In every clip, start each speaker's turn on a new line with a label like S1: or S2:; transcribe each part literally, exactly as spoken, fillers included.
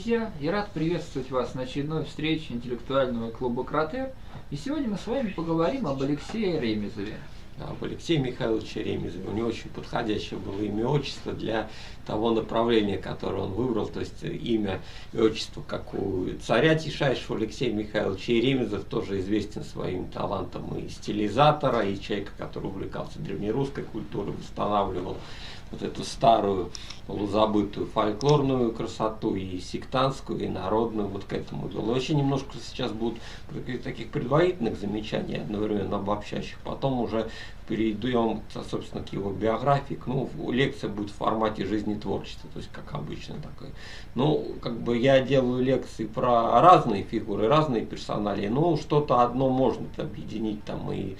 S1: друзья! Я рад приветствовать вас на очередной встрече интеллектуального клуба «Кратер». И сегодня мы с вами поговорим об Алексее Ремезове.
S2: Об Алексее Михайловиче Ремезове. У него очень подходящее было имя, отчество для того направления, которое он выбрал, то есть имя и отчество, как у царя Тишайшего Алексея Михайловича. И Ремезов тоже известен своим талантом и стилизатора, и человека, который увлекался древнерусской культурой, восстанавливал вот эту старую, полузабытую фольклорную красоту, и сектантскую, и народную, вот к этому вел. Вообще немножко сейчас будут таких предварительных замечаний, одновременно обобщающих, потом уже перейдем, собственно, к его биографии. Ну, лекция будет в формате жизни творчества, то есть как обычно такой. Ну, как бы я делаю лекции про разные фигуры, разные персоналии, но что-то одно можно объединить, там и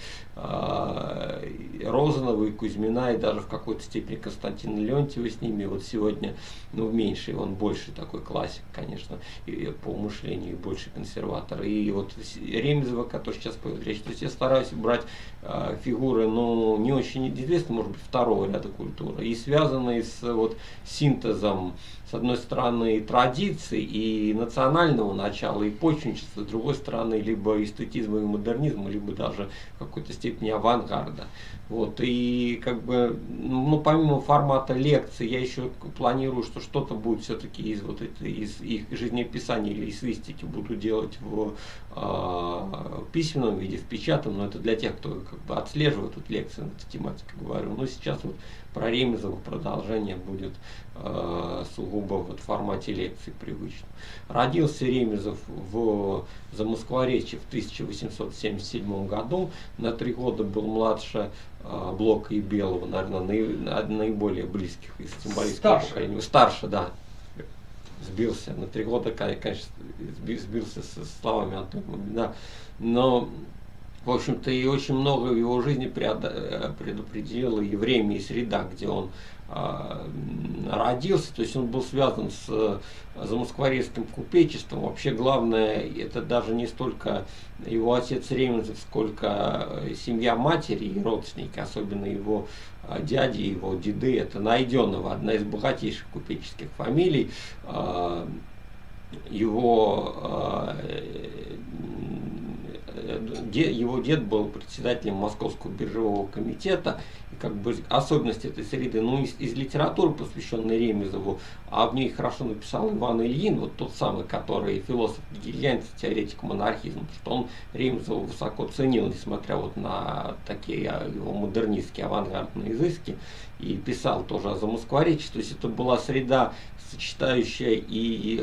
S2: э, Розанова, и Кузьмина, и даже в какой-то степени Константина Леонтьева с ними. Вот сегодня, ну, в меньшей, он больше такой классик, конечно, и по мышлению, и больше консерватор. И вот Ремезова, который сейчас пойдет речь, то есть я стараюсь брать э, фигуры, но не очень известны, может быть, второго ряда культуры, и связанные с вот синтезом, с одной стороны, традиций и национального начала, и почвенничества, с другой стороны, либо эстетизма и модернизма, либо даже в какой-то степени авангарда. Вот, и как бы, ну, помимо формата лекции, я еще планирую, что что-то будет все-таки из вот этой, из их жизнеописания или эссеистики буду делать в э, письменном виде, в печатном, но это для тех, кто как бы отслеживает тут лекции на эту тематику, говорю. Но сейчас вот про Ремезова продолжение будет э, сугубо вот в формате лекции привычно. Родился Ремезов в Замоскворечье в тысяча восемьсот семьдесят седьмом году, на три года был младше э, Блока и Белого, наверное, наиболее близких из символистского поколения. Старше, да. Сбился на три года, конечно, сбился со словами Антона Мамина, но в общем-то и очень много в его жизни предопределило и время, и среда, где он э, родился. То есть он был связан с замоскворецким купечеством. Вообще главное, это даже не столько его отец Ремезов, сколько семья матери и родственники, особенно его дяди, его деды. Это Найденова, одна из богатейших купеческих фамилий. Э, его э, Его дед был председателем Московского биржевого комитета, и как бы особенность этой среды, ну, из, из литературы, посвященной Ремезову, а в ней хорошо написал Иван Ильин, вот тот самый, который философ-гегельянец, теоретик монархизма, потому что он Ремезова высоко ценил, несмотря вот на такие его модернистские авангардные изыски, и писал тоже о Замоскворечье. То есть это была среда, сочетающая и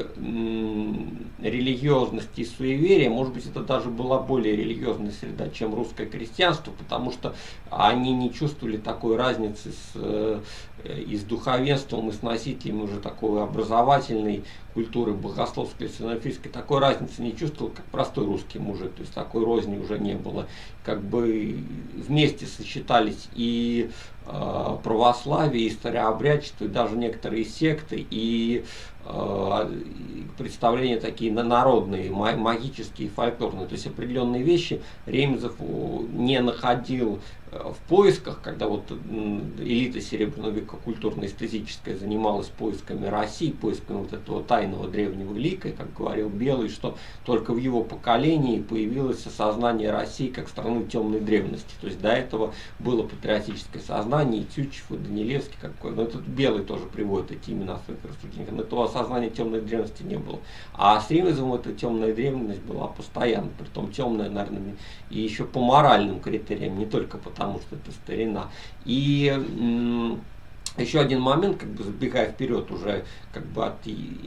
S2: м, религиозность, и суеверие. Может быть, это даже была более религиозная среда, чем русское крестьянство, потому что они не чувствовали такой разницы с, э, и с духовенством, и с носителями уже такой образовательной культуры, богословской, синофильской. Такой разницы не чувствовал, как простой русский мужик. То есть такой розни уже не было. Как бы вместе сочетались и э, православие, и старообрядчество, и даже некоторые секты, и э, представления такие народные, магические, фольклорные. То есть определенные вещи Ремезов не находил в поисках, когда вот элита Серебряного века культурно-эстетическая занималась поисками России, поисками вот этого тайного древнего лика, и, как говорил Белый, что только в его поколении появилось осознание России как страны темной древности. То есть до этого было патриотическое сознание, и Тютчев, и Данилевский, какой, но этот Белый тоже приводит эти имена в своих рассуждениях, но этого осознания темной древности не было. А с Ремезовым эта темная древность была постоянно, притом темная, наверное, и еще по моральным критериям, не только потому, потому что это старина. И м, еще один момент, как бы забегая вперед уже как бы от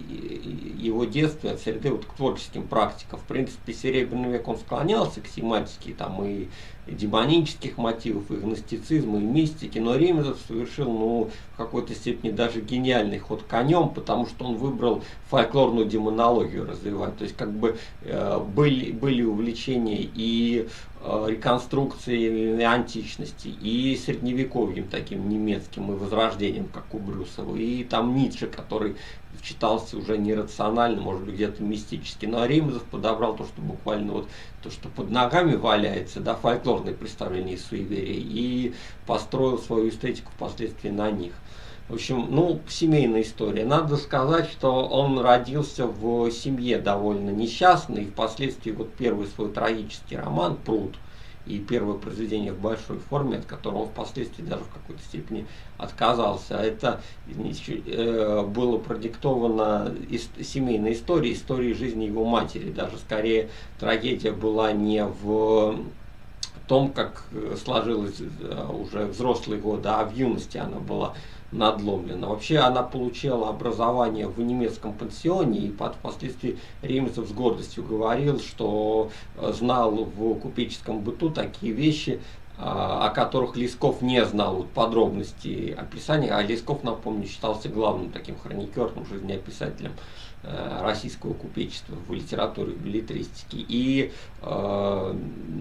S2: его детства, от среды вот к творческим практикам. В принципе, Серебряный век он склонялся к тематике там и демонических мотивов, и гностицизма, и мистики, но Ремезов совершил, ну, в какой-то степени даже гениальный ход конем, потому что он выбрал фольклорную демонологию развивать. То есть как бы э, были, были увлечения и э, реконструкцией античности, и средневековьем таким немецким, и возрождением, как у Брюсова, и там Ницше, который читался уже нерационально, может быть, где-то мистически. Но Ремезов подобрал то, что буквально вот то, что под ногами валяется, да, фольклорные представления и суеверия, и построил свою эстетику впоследствии на них. В общем, ну, семейная история. Надо сказать, что он родился в семье довольно несчастной, и впоследствии вот первый свой трагический роман «Пруд» и первое произведение в большой форме, от которого он впоследствии даже в какой-то степени отказался. Это э, было продиктовано из, семейной историей, историей жизни его матери. Даже скорее трагедия была не в том, как сложилось уже взрослые годы, а в юности она была надломлена. Вообще она получила образование в немецком пансионе, и впоследствии Ремезов с гордостью говорил, что знал в купеческом быту такие вещи, о которых Лесков не знал, вот подробностей описания, а Лесков, напомню, считался главным таким хроникерным, жизнеописателем российского купечества в литературе, в билетристике. И э,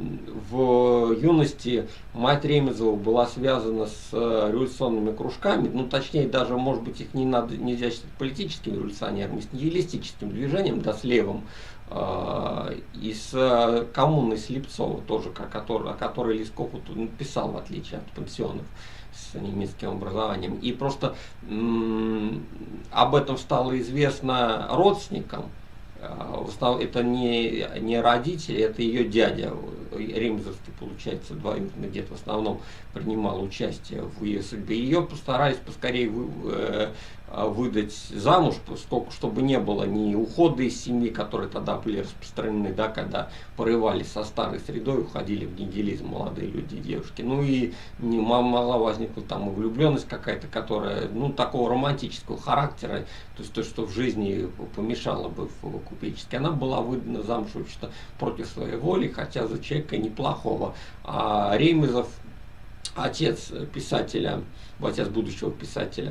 S2: в юности мать Ремезова была связана с революционными кружками, ну точнее даже, может быть, их не надо, нельзя считать политическими революционерами, с нигилистическим движением, да, с левым, э, и с коммуной Слепцова тоже, о которой, о которой Лесков вот написал, в отличие от пансионов с немецким образованием. И просто м- об этом стало известно родственникам. Это не, не родители, это ее дядя. Ремезовский, получается, двоюродный дед в основном принимал участие в ее судьбе. Ее постарались поскорее вы, выдать замуж, поскольку, чтобы не было ни ухода из семьи, которые тогда были распространены, да, когда порывались со старой средой, уходили в нигилизм молодые люди и девушки. Ну и не мало возникла там и влюбленность какая-то, которая, ну, такого романтического характера, то есть то, что в жизни помешало бы в купеческой. Она была выдана замуж, вообще-то, против своей воли, хотя за человека неплохого. А Ремезов, отец писателя, отец будущего писателя,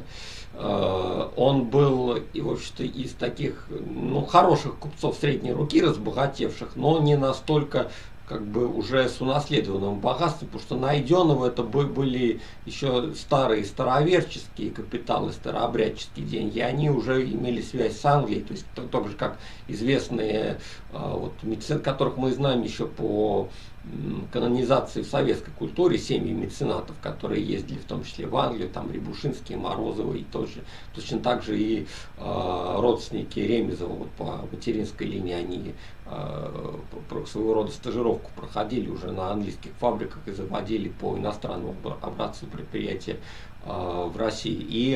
S2: он был, и, в общем-то, из таких, ну, хороших купцов средней руки, разбогатевших, но не настолько, как бы, уже с унаследованным богатством, потому что Найденова это были еще старые староверческие капиталы, старообрядческие деньги, они уже имели связь с Англией, то есть так же, как известные, вот, мецены, которых мы знаем еще по канонизации в советской культуре, семьи меценатов, которые ездили в том числе в Англию, там Рябушинские, Морозовы, и тоже, точно так же и э, родственники Ремезова, вот по материнской линии, они э, своего рода стажировку проходили уже на английских фабриках и заводили по иностранному образцу предприятия э, в России. И,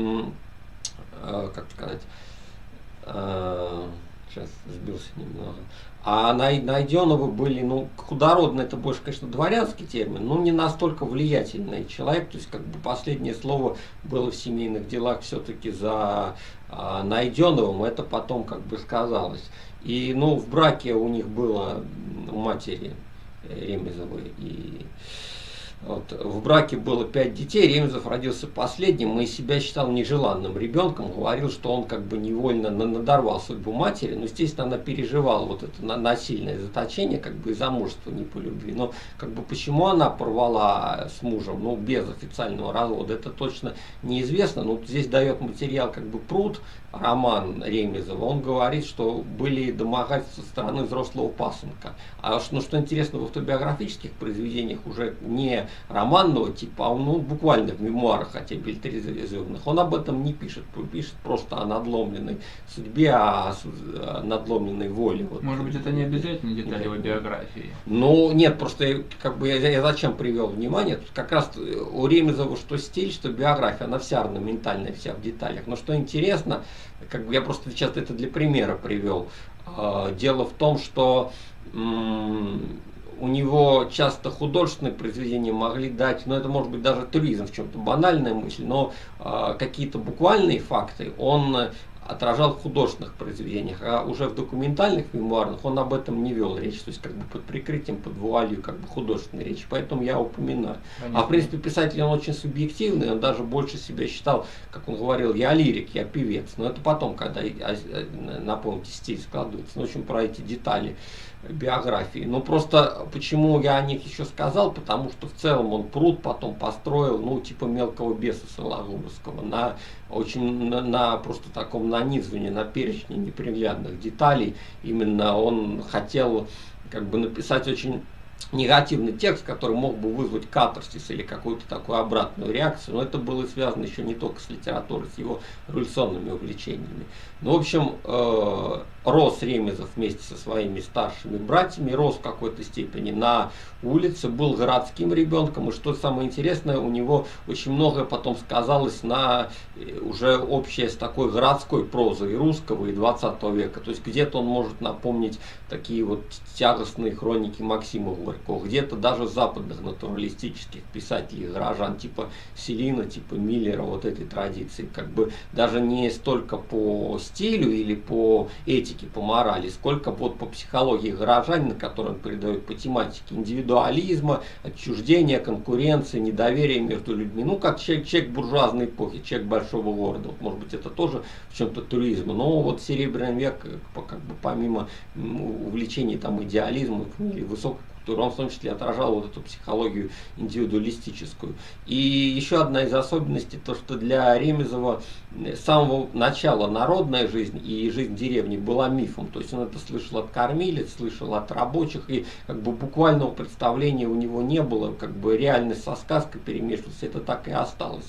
S2: э, как сказать, э, сейчас сбился немного. А Найденовы были, ну, худородный, это больше, конечно, дворянский термин, но не настолько влиятельный человек, то есть, как бы, последнее слово было в семейных делах все-таки за а, Найденовым, это потом, как бы, сказалось. И, ну, в браке у них было, у матери Ремезовой, и вот, в браке было пять детей, Ремезов родился последним и себя считал нежеланным ребенком, говорил, что он, как бы, невольно надорвал судьбу матери, но, естественно, она переживала вот это насильное заточение, как бы, и замужество не по любви. Но, как бы, почему она порвала с мужем, ну, без официального развода, это точно неизвестно. Но здесь дает материал, как бы, «Пруд», роман Ремезова, он говорит, что были домогательства со стороны взрослого пасынка. А ну, что интересно, в автобиографических произведениях уже не романного типа, а ну, буквально в мемуарах, хотя билетаризованных, он об этом не пишет, пишет просто о надломленной судьбе, о надломленной воле. Вот.
S1: Может быть, это не обязательно детали его биографии?
S2: Ну, нет, просто, как бы, я, я зачем привел внимание, тут как раз у Ремезова что стиль, что биография, она вся орнаментальная, вся в деталях. Но что интересно, как бы я просто сейчас это для примера привел. Дело в том, что у него часто художественные произведения могли дать, ну это может быть даже туризм, в чем-то банальная мысль, но какие-то буквальные факты он отражал в художественных произведениях, а уже в документальных мемуарных он об этом не вел речь, то есть, как бы, под прикрытием, под вуалью, как бы, художественной речи, поэтому я упоминаю. Понятно. А в принципе писатель он очень субъективный, он даже больше себя считал, как он говорил, я лирик, я певец, но это потом, когда, напомните, стиль складывается, ну, в общем, про эти детали биографии. Но просто почему я о них еще сказал, потому что в целом он «Пруд» потом построил, ну, типа «Мелкого беса» Сологубовского, на очень, на, на просто таком нанизывании, на перечне неприглядных деталей. Именно он хотел, как бы, написать очень негативный текст, который мог бы вызвать катарсис или какую-то такую обратную реакцию, но это было связано еще не только с литературой, с его революционными увлечениями. Ну, в общем, э, рос Ремезов вместе со своими старшими братьями, рос в какой-то степени на улице, был городским ребенком, и что самое интересное, у него очень многое потом сказалось на уже общее с такой городской прозой русского и двадцатого века. То есть где-то он может напомнить такие вот тягостные хроники Максима Горького, где-то даже западных натуралистических писателей, горожан типа Селина, типа Миллера, вот этой традиции, как бы даже не столько по стилю или по этике, по морали, сколько вот по психологии горожанина, который он передает по тематике индивидуализма, отчуждения, конкуренции, недоверия между людьми. Ну, как человек, человек буржуазной эпохи, человек большого города. Вот, может быть, это тоже в чем-то туризм. Но вот Серебряный век, как бы помимо увлечений там идеализмом или высокой культуры, он в том числе отражал вот эту психологию индивидуалистическую. И еще одна из особенностей, то что для Ремезова с самого начала народная жизнь и жизнь деревни была мифом. То есть он это слышал от кормилец, слышал от рабочих, и как бы буквального представления у него не было, как бы реальность со сказкой перемешивалась, это так и осталось.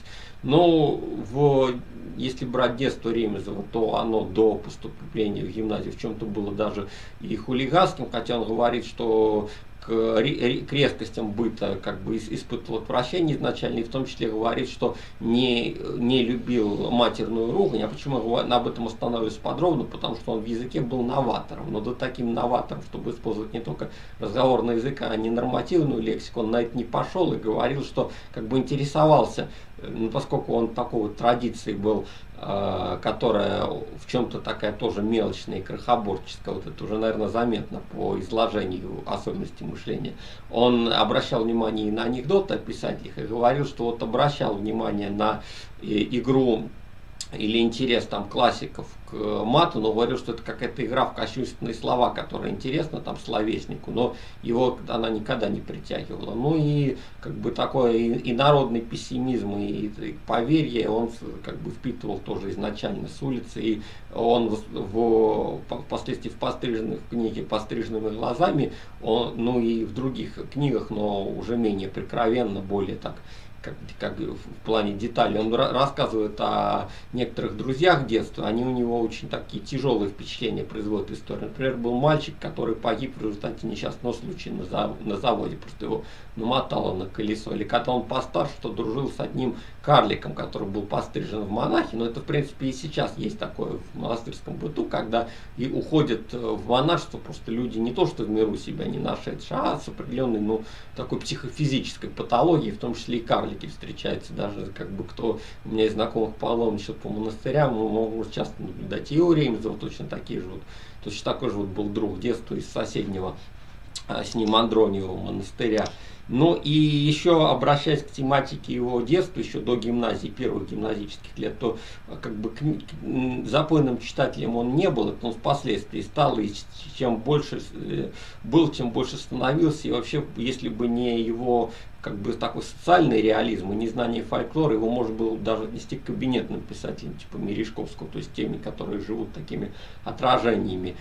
S2: Но в, если брать детство Ремезова, то оно до поступления в гимназию в чем-то было даже и хулиганским, хотя он говорит, что к резкостям быта как бы испытывал отвращение изначально, и в том числе говорит, что не, не любил матерную ругань. А почему я об этом остановлюсь подробно? Потому что он в языке был новатором, но да таким новатором, чтобы использовать не только разговорный язык, а не нормативную лексику, он на это не пошел и говорил, что как бы интересовался, ну, поскольку он такой вот традиции был, э, которая в чем-то такая тоже мелочная и крохоборческая, вот это уже, наверное, заметно по изложению особенностей мышления. Он обращал внимание и на анекдоты описать их, и говорил, что вот обращал внимание на э, игру или интерес там классиков к мату, но говорил, что это какая-то игра в кощунственные слова, которая интересна там словеснику, но его она никогда не притягивала. Ну и как бы такой и, и народный пессимизм, и, и поверье он как бы впитывал тоже изначально с улицы, и он в, в, впоследствии в постриженной в книге «Постриженными глазами», он, ну и в других книгах, но уже менее прикровенно, более так, Как, как в плане деталей. Он рассказывает о некоторых друзьях детства, они у него очень такие тяжелые впечатления производят историю. Например, был мальчик, который погиб в результате несчастного случая на, зав на заводе, просто его намотало на колесо. Или когда он постарше, то дружил с одним карликом, который был пострижен в монахи, но это в принципе и сейчас есть такое в монастырском быту, когда и уходят в монашество просто люди не то что в миру себя не нашедшие, а с определенной, ну, такой психофизической патологией, в том числе и карлики встречаются, даже как бы кто у меня из знакомых паломничал по монастырям, мы можем часто наблюдать и у Ремезова точно такие же вот, точно такой же вот был друг детства из соседнего а, с ним Андрониева монастыря. Ну и еще обращаясь к тематике его детства, еще до гимназии, первых гимназических лет, то как бы запойным читателем он не был, это он впоследствии стал, и чем больше был, чем больше становился, и вообще, если бы не его как бы такой социальный реализм и незнание фольклора, его можно было даже отнести к кабинетным писателям, типа Мережковского, то есть теми, которые живут такими отражениями.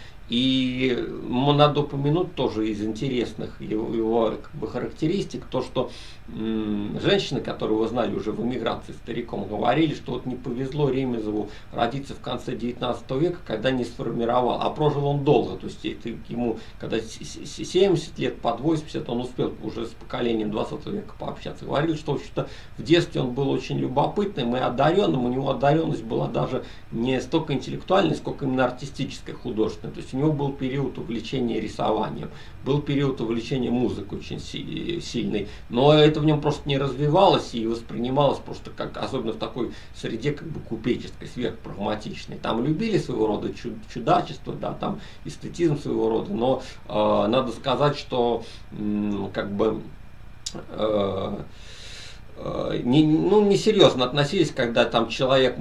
S2: И надо упомянуть тоже из интересных его, его как бы характеристик, то, что м, женщины, которые его знали уже в эмиграции стариком, говорили, что вот не повезло Ремезову родиться в конце девятнадцатого века, когда не сформировал, а прожил он долго, то есть это ему, когда семьдесят лет, под восемьдесят, он успел уже с поколением двадцатого века пообщаться. Говорили, что в общем-то в детстве он был очень любопытным и одаренным, у него одаренность была даже не столько интеллектуальной, сколько именно артистической, художественной. То есть у него был период увлечения рисованием, был период увлечения музыкой очень сильный, но это в нем просто не развивалось и воспринималось просто как, особенно в такой среде как бы купеческой, сверхпрагматичной. Там любили своего рода чудачество, да, там эстетизм своего рода, но э, надо сказать, что э, как бы э, Не, ну, несерьезно относились, когда там человек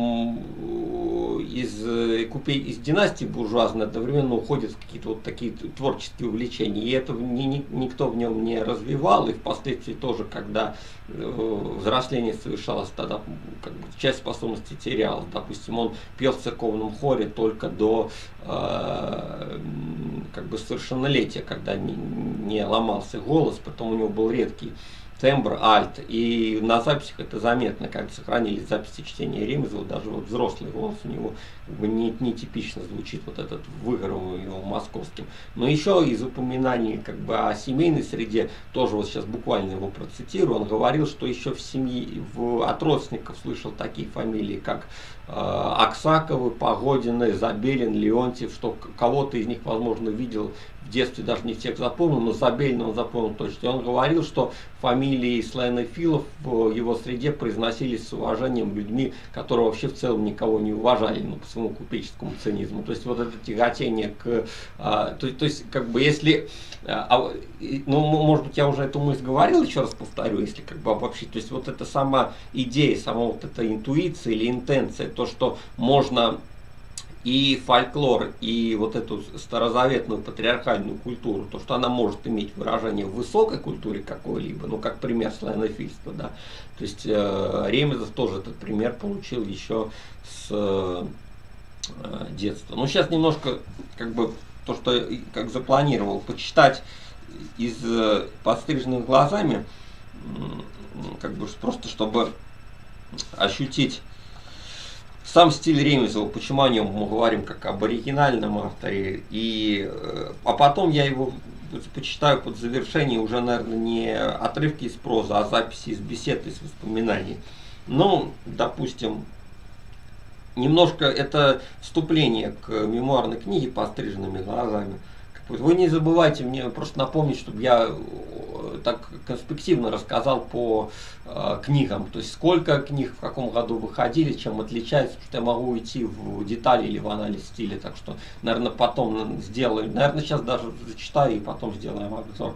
S2: из, из династии буржуазной одновременно уходит в какие-то вот такие творческие увлечения. И это ни, ни, никто в нем не развивал. И впоследствии тоже, когда взросление совершалось, тогда как бы, часть способностей терялась. Допустим, он пел в церковном хоре только до э, как бы совершеннолетия, когда не, не ломался голос, потом у него был редкий тембр, альт, и на записях это заметно, как сохранились записи чтения Ремезова, даже вот взрослый голос у него как бы не, не типично звучит, вот этот выигрываемый его московским. Но еще из упоминаний как бы о семейной среде, тоже вот сейчас буквально его процитирую, он говорил, что еще в семье, в, от родственников слышал такие фамилии, как э, Аксаковы, Погодины, Забелин, Леонтьев, что кого-то из них, возможно, видел в детстве, даже не всех запомнил, но Забелина он запомнил точно. И он говорил, что фамилии славянофилов в его среде произносились с уважением людьми, которые вообще в целом никого не уважали, ну, по своему купеческому цинизму. То есть вот это тяготение к... А, то, то есть, как бы, если... А, ну, может быть, я уже эту мысль говорил, еще раз повторю, если как бы обобщить. То есть вот эта сама идея, сама вот эта интуиция или интенция, то, что можно... и фольклор, и вот эту старозаветную патриархальную культуру, то, что она может иметь выражение в высокой культуре какой-либо, ну, как пример славянофильства, да. То есть э, Ремезов тоже этот пример получил еще с э, детства. Ну, сейчас немножко, как бы, то, что как запланировал, почитать из э, «Подстриженных глазами», э, как бы, просто чтобы ощутить сам стиль Ремезова, почему о нем мы говорим как об оригинальном авторе, и, а потом я его почитаю под завершение уже, наверное, не отрывки из прозы, а записи из бесед, из воспоминаний. Ну, допустим, немножко это вступление к мемуарной книге «Подстриженными глазами». Вы не забывайте мне просто напомнить, чтобы я так конспективно рассказал по э, книгам. То есть сколько книг в каком году выходили, чем отличается, потому что я могу уйти в детали или в анализ стиля. Так что, наверное, потом сделаю. Наверное, сейчас даже зачитаю и потом сделаем обзор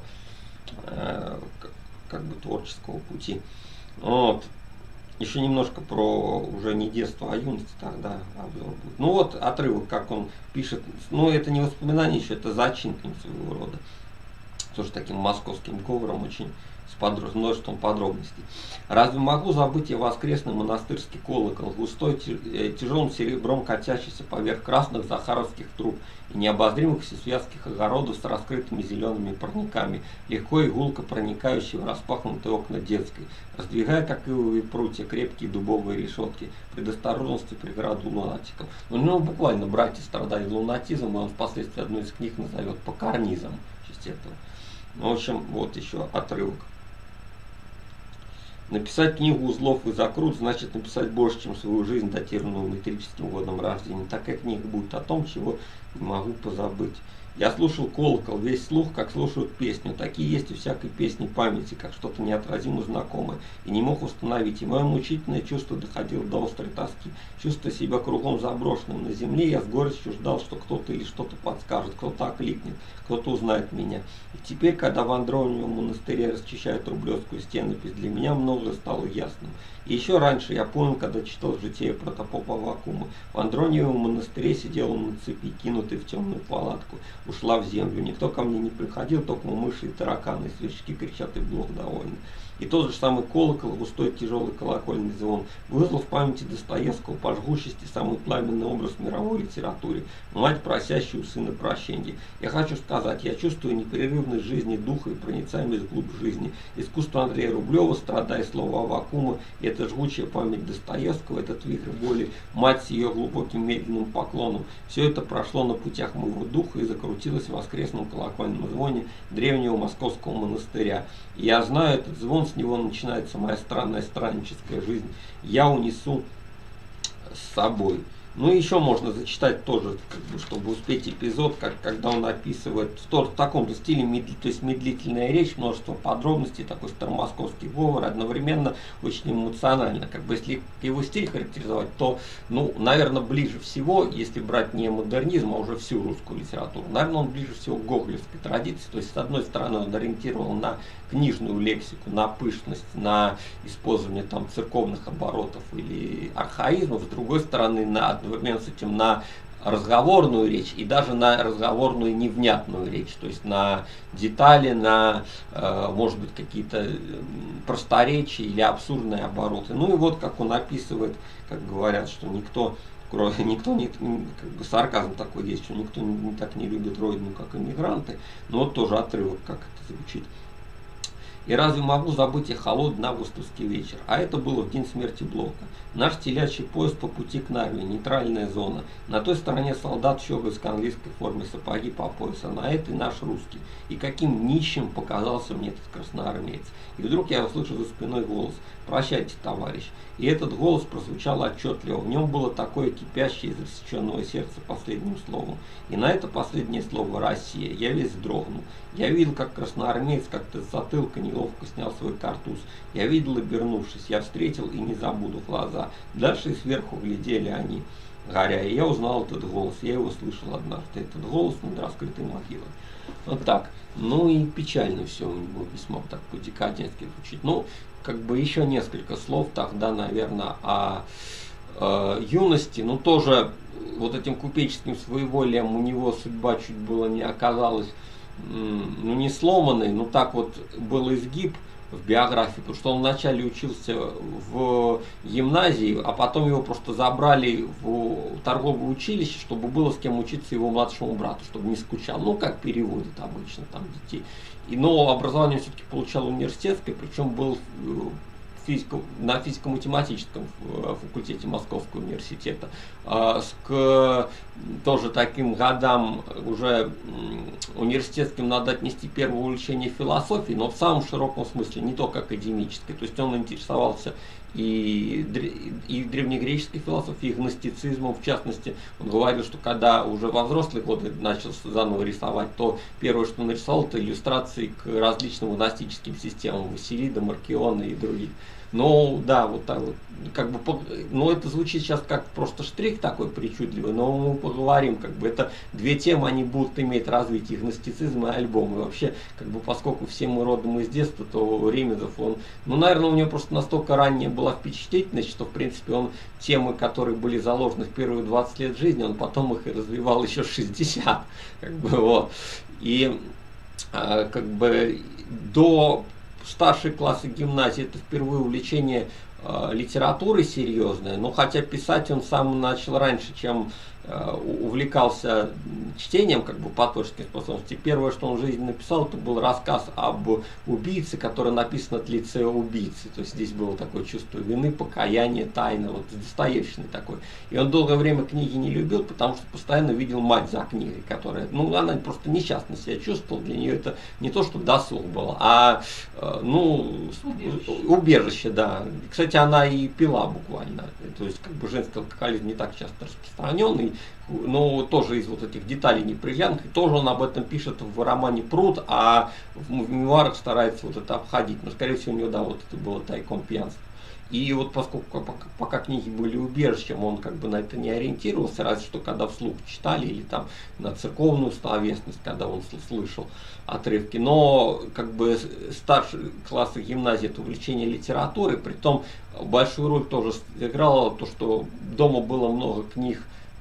S2: э, как бы творческого пути. Вот. Еще немножко про уже не детство, а юность, тогда обзор будет. Ну вот отрывок, как он пишет. Ну это не воспоминание еще, это зачин своего рода. Тоже таким московским говором, очень с подро... множеством подробностей. Разве могу забыть я воскресный монастырский колокол, густой тяжелым серебром катящийся поверх красных захаровских труб и необозримых всесвязских огородов с раскрытыми зелеными парниками, легко и гулко проникающие в распахнутые окна детской, раздвигая, как ивовые прутья, крепкие дубовые решетки, предосторожности преграду лунатиков. У него буквально братья страдали лунатизмом, и он впоследствии одну из книг назовет по карнизам в честь этого. В общем, вот еще отрывок. Написать книгу узлов и закрут значит написать больше, чем свою жизнь, датированную метрическим годом рождения. Такая книга будет о том, чего не могу позабыть. Я слушал колокол, весь слух, как слушают песню. Такие есть у всякой песни памяти, как что-то неотразимо знакомое. И не мог установить. И мое мучительное чувство доходило до острой тоски. Чувствуя себя кругом заброшенным на земле, я с горечью ждал, что кто-то или что-то подскажет, кто-то окликнет, кто-то узнает меня. И теперь, когда в Андрониевом монастыре расчищают рублевскую стенопись, для меня многое стало ясным. И еще раньше я понял, когда читал житие протопопа Аввакума. В Андрониевом монастыре сидел он на цепи, кинутый в темную палатку. Ушла в землю. Никто ко мне не приходил, только мыши и тараканы, и сверчки кричат, и Бог довольны. И тот же самый колокол, густой тяжелый колокольный звон, вызвал в памяти Достоевского по жгучести самый пламенный образ в мировой литературе, мать, просящую сына прощения. Я хочу сказать, я чувствую непрерывность жизни духа и проницаемость вглубь жизни. Искусство Андрея Рублева, страдая слова Аввакума, и эта жгучая память Достоевского, этот вихрь боли, мать с ее глубоким медленным поклоном, все это прошло на путях моего духа и закрутилось в воскресном колокольном звоне древнего московского монастыря. И я знаю этот звон, с него начинается моя странная странническая жизнь. Я унесу с собой. Ну и еще можно зачитать тоже, как бы, чтобы успеть эпизод, как, когда он описывает в, то, в таком же стиле, медли, то есть медлительная речь, множество подробностей, такой старомосковский говор, одновременно очень эмоционально. Как бы, если его стиль характеризовать, то, ну, наверное, ближе всего, если брать не модернизм, а уже всю русскую литературу, наверное, он ближе всего к гоголевской традиции. То есть, с одной стороны, он ориентировал на книжную лексику, на пышность, на использование там церковных оборотов или архаизмов, с другой стороны, на одновременно с этим на разговорную речь и даже на разговорную невнятную речь, то есть на детали, на, э, может быть, какие-то просторечия или абсурдные обороты. Ну и вот как он описывает, как говорят, что никто никто не, как бы сарказм такой есть, что никто не, не так не любит родину, как иммигранты, но вот тоже отрывок, как это звучит. И разве могу забыть я холодный августовский вечер? А это было в день смерти Блока. Наш телячий поезд по пути к Нарве, нейтральная зона. На той стороне солдат в щегольской английской форме, сапоги по пояс, а на этой наш русский. И каким нищим показался мне этот красноармеец. И вдруг я услышу за спиной голос: «Прощайте, товарищ». И этот голос прозвучал отчетливо. В нем было такое кипящее из рассеченного сердца последним словом. И на это последнее слово «Россия» я весь вздрогнул. Я видел, как красноармеец как-то с затылка неловко снял свой картуз. Я видел, обернувшись, я встретил и не забуду глаза. Дальше и сверху глядели они, горя. И я узнал этот голос, я его слышал однажды. Этот голос над раскрытой могилой. Вот так. Ну и печально все у него, весьма так по-декадентски звучит. Ну, как бы еще несколько слов тогда, наверное, о э, юности. Ну, тоже вот этим купеческим своеволием у него судьба чуть было не оказалась, ну, не сломанной, но так вот был изгиб в биографии, потому что он вначале учился в гимназии, а потом его просто забрали в торговое училище, чтобы было с кем учиться его младшему брату, чтобы не скучал. Ну, как переводят обычно там детей. И, но образование все-таки получал университетское, причем был физико, на физико-математическом факультете Московского университета. К тоже таким годам уже университетским надо отнести первое увлечение философией, но в самом широком смысле, не только академической. То есть он интересовался и, и древнегреческой философией, и гностицизмом. В частности, он говорил, что когда уже во взрослые годы начал заново рисовать, то первое, что он нарисовал, это иллюстрации к различным гностическим системам Василида, Маркиона и других. Ну, да, вот так вот, как бы, ну, это звучит сейчас как просто штрих такой причудливый, но мы поговорим, как бы, это две темы, они будут иметь развитие, гностицизм и альбом, и вообще, как бы, поскольку все мы родом из детства, то Ремезов, он, ну, наверное, у него просто настолько ранняя была впечатлительность, что, в принципе, он темы, которые были заложены в первые двадцать лет жизни, он потом их и развивал еще шестьдесят, как бы, вот, и, как бы, до старшие классы гимназии это впервые увлечение э, литературой серьезное, но хотя писать он сам начал раньше, чем э, увлекался чтением, как бы по творческим способностям. Первое, что он в жизни написал, это был рассказ об убийце, который написан от лица убийцы. То есть здесь было такое чувство вины, покаяния, тайны, вот Достоевщины такой. И он долгое время книги не любил, потому что постоянно видел мать за книгой, которая, ну, она просто несчастно себя чувствовала, для нее это не то, что досуг было, а, ну, убежище. убежище, да. Кстати, она и пила буквально. То есть, как бы, женский алкоголизм не так часто распространенный, но тоже из вот этих деталей неприятных. И тоже он об этом пишет в романе «Пруд», а в мемуарах старается вот это обходить. Но, скорее всего, у него, да, вот это было тайком пьянство. И вот поскольку пока, пока книги были убежищем, он как бы на это не ориентировался, разве что когда вслух читали или там на церковную словесность, когда он слышал отрывки. Но как бы старшие классы гимназии это увлечение литературой, притом большую роль тоже сыграло то, что дома было много книг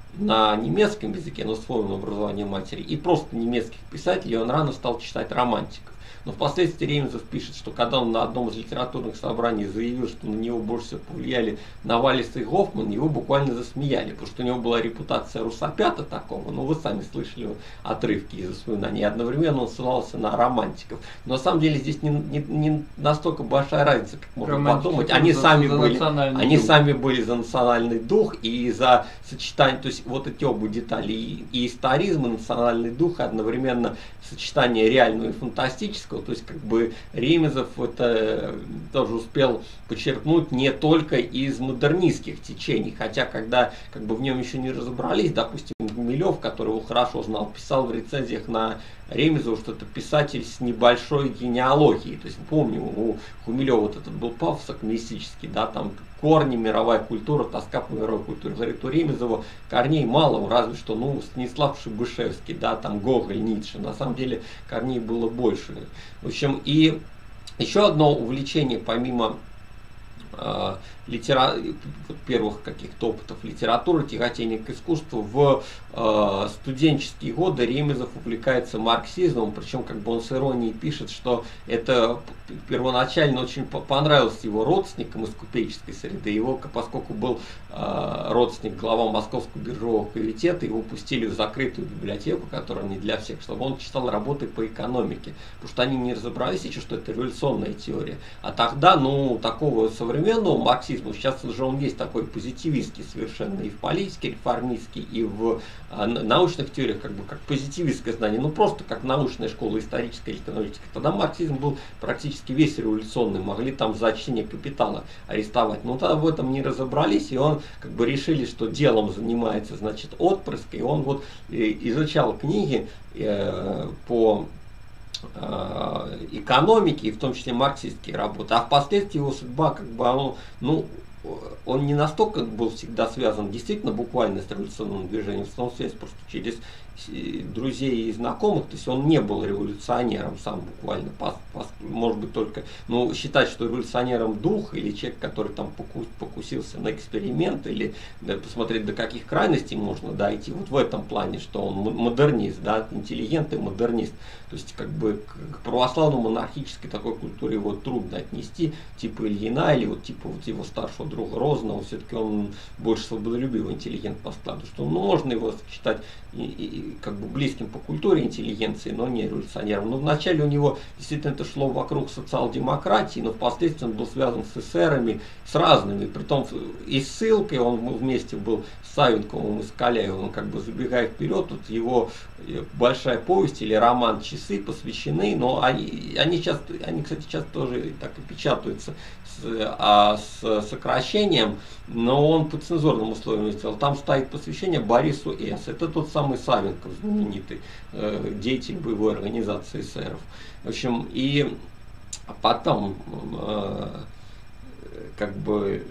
S2: на немецком языке, на своем образовании матери, и просто немецких писателей, он рано стал читать романтиков. Но впоследствии Ремезов пишет, что когда он на одном из литературных собраний заявил, что на него больше всего повлияли Навалис и Гофман, его буквально засмеяли, потому что у него была репутация русопята такого, ну вы сами слышали отрывки из воспоминаний, и одновременно он ссылался на романтиков. Но на самом деле здесь не, не, не настолько большая разница, как можно подумать. Они, за, сами, за были, они сами были за национальный дух и за сочетание, то есть вот эти оба детали, и, и историзм, и национальный дух, и одновременно сочетание реального и фантастического. То есть как бы Ремезов это тоже успел подчеркнуть не только из модернистских течений, хотя когда как бы в нем еще не разобрались, допустим, Гумилев, которого хорошо знал, писал в рецензиях на Ремезова, что это писатель с небольшой генеалогией. То есть помню, у Гумилева вот этот был пафос акмеистический, да, там корни, мировая культура, тоска по мировой культуре. Говорит, у Ремезова корней мало, разве что, ну, Станислав Шебышевский, да, там Гоголь, Ницше. На самом деле корней было больше. В общем, и еще одно увлечение, помимо э, литера... первых каких-то опытов литературы, тяготения к искусству, в э, студенческие годы Ремезов увлекается марксизмом, причем как бы он с иронией пишет, что это первоначально очень понравилось его родственникам из купеческой среды. Его, поскольку был э, родственник глава Московского биржевого комитета, его пустили в закрытую библиотеку, которая не для всех, чтобы он читал работы по экономике, потому что они не разобрались еще, что это революционная теория. А тогда, ну, такого современного марксизма, сейчас уже он есть такой позитивистский совершенно и в политике реформистский, и в а, научных теориях, как бы как позитивистское знание, ну просто как научная школа историческая или экономическая. Тогда марксизм был практически весь революционный, могли там за чтение капитала арестовать. Но тогда в этом не разобрались, и он как бы решили, что делом занимается, значит, отпрыск, и он вот изучал книги э, по экономики, и в том числе марксистские работы. А впоследствии его судьба, как бы, он, ну, он не настолько был всегда связан действительно буквально с революционным движением, в том связь просто через друзей и знакомых, то есть он не был революционером сам буквально, пос, пос, может быть только, ну, считать, что революционером дух или человек, который там покус, покусился на эксперимент, или да, посмотреть, до каких крайностей можно дойти, вот в этом плане, что он модернист, да, интеллигент и модернист, то есть как бы к православно-монархической такой культуре его трудно отнести, типа Ильина или вот типа вот его старшего друга Розанова, все-таки он больше свободолюбивый интеллигент по складу, что ну, можно его считать и, и, как бы близким по культуре интеллигенции, но не революционером. Но вначале у него действительно это шло вокруг социал-демократии, но впоследствии он был связан с эсерами, с разными. Притом и ссылкой он вместе был с Савенковым и с Каляевым, как бы забегая вперед, тут его большая повесть или роман «Часы» посвящены, но они, они, часто, они, кстати, часто тоже так и печатаются с, а, с сокращением, но он по цензурным условиям сделал. Там стоит посвящение Борису С. Это тот самый Савенков, знаменитый э, деятель боевой организации эсеров. В общем, и потом э, как бы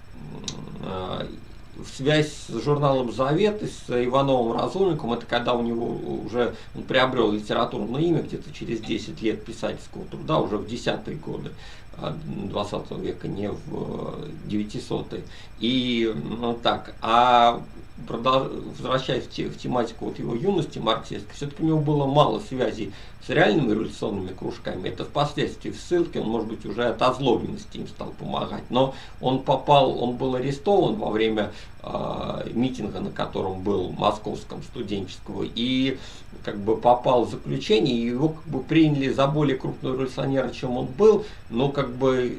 S2: э, связь с журналом «Завет» и с Ивановым Разумником, это когда у него уже он приобрел литературное имя где-то через десять лет писательского труда, уже в десятые годы двадцатого века, не в девятисотые. И ну, так, а продолж... возвращаясь в, те, в тематику вот его юности марксистской, все-таки у него было мало связей с реальными революционными кружками. Это впоследствии в ссылке, он, может быть, уже от озлобленности им стал помогать. Но он попал, он был арестован во время э, митинга, на котором был московском студенческого, и как бы попал в заключение, и его как бы приняли за более крупного революционера, чем он был, но как бы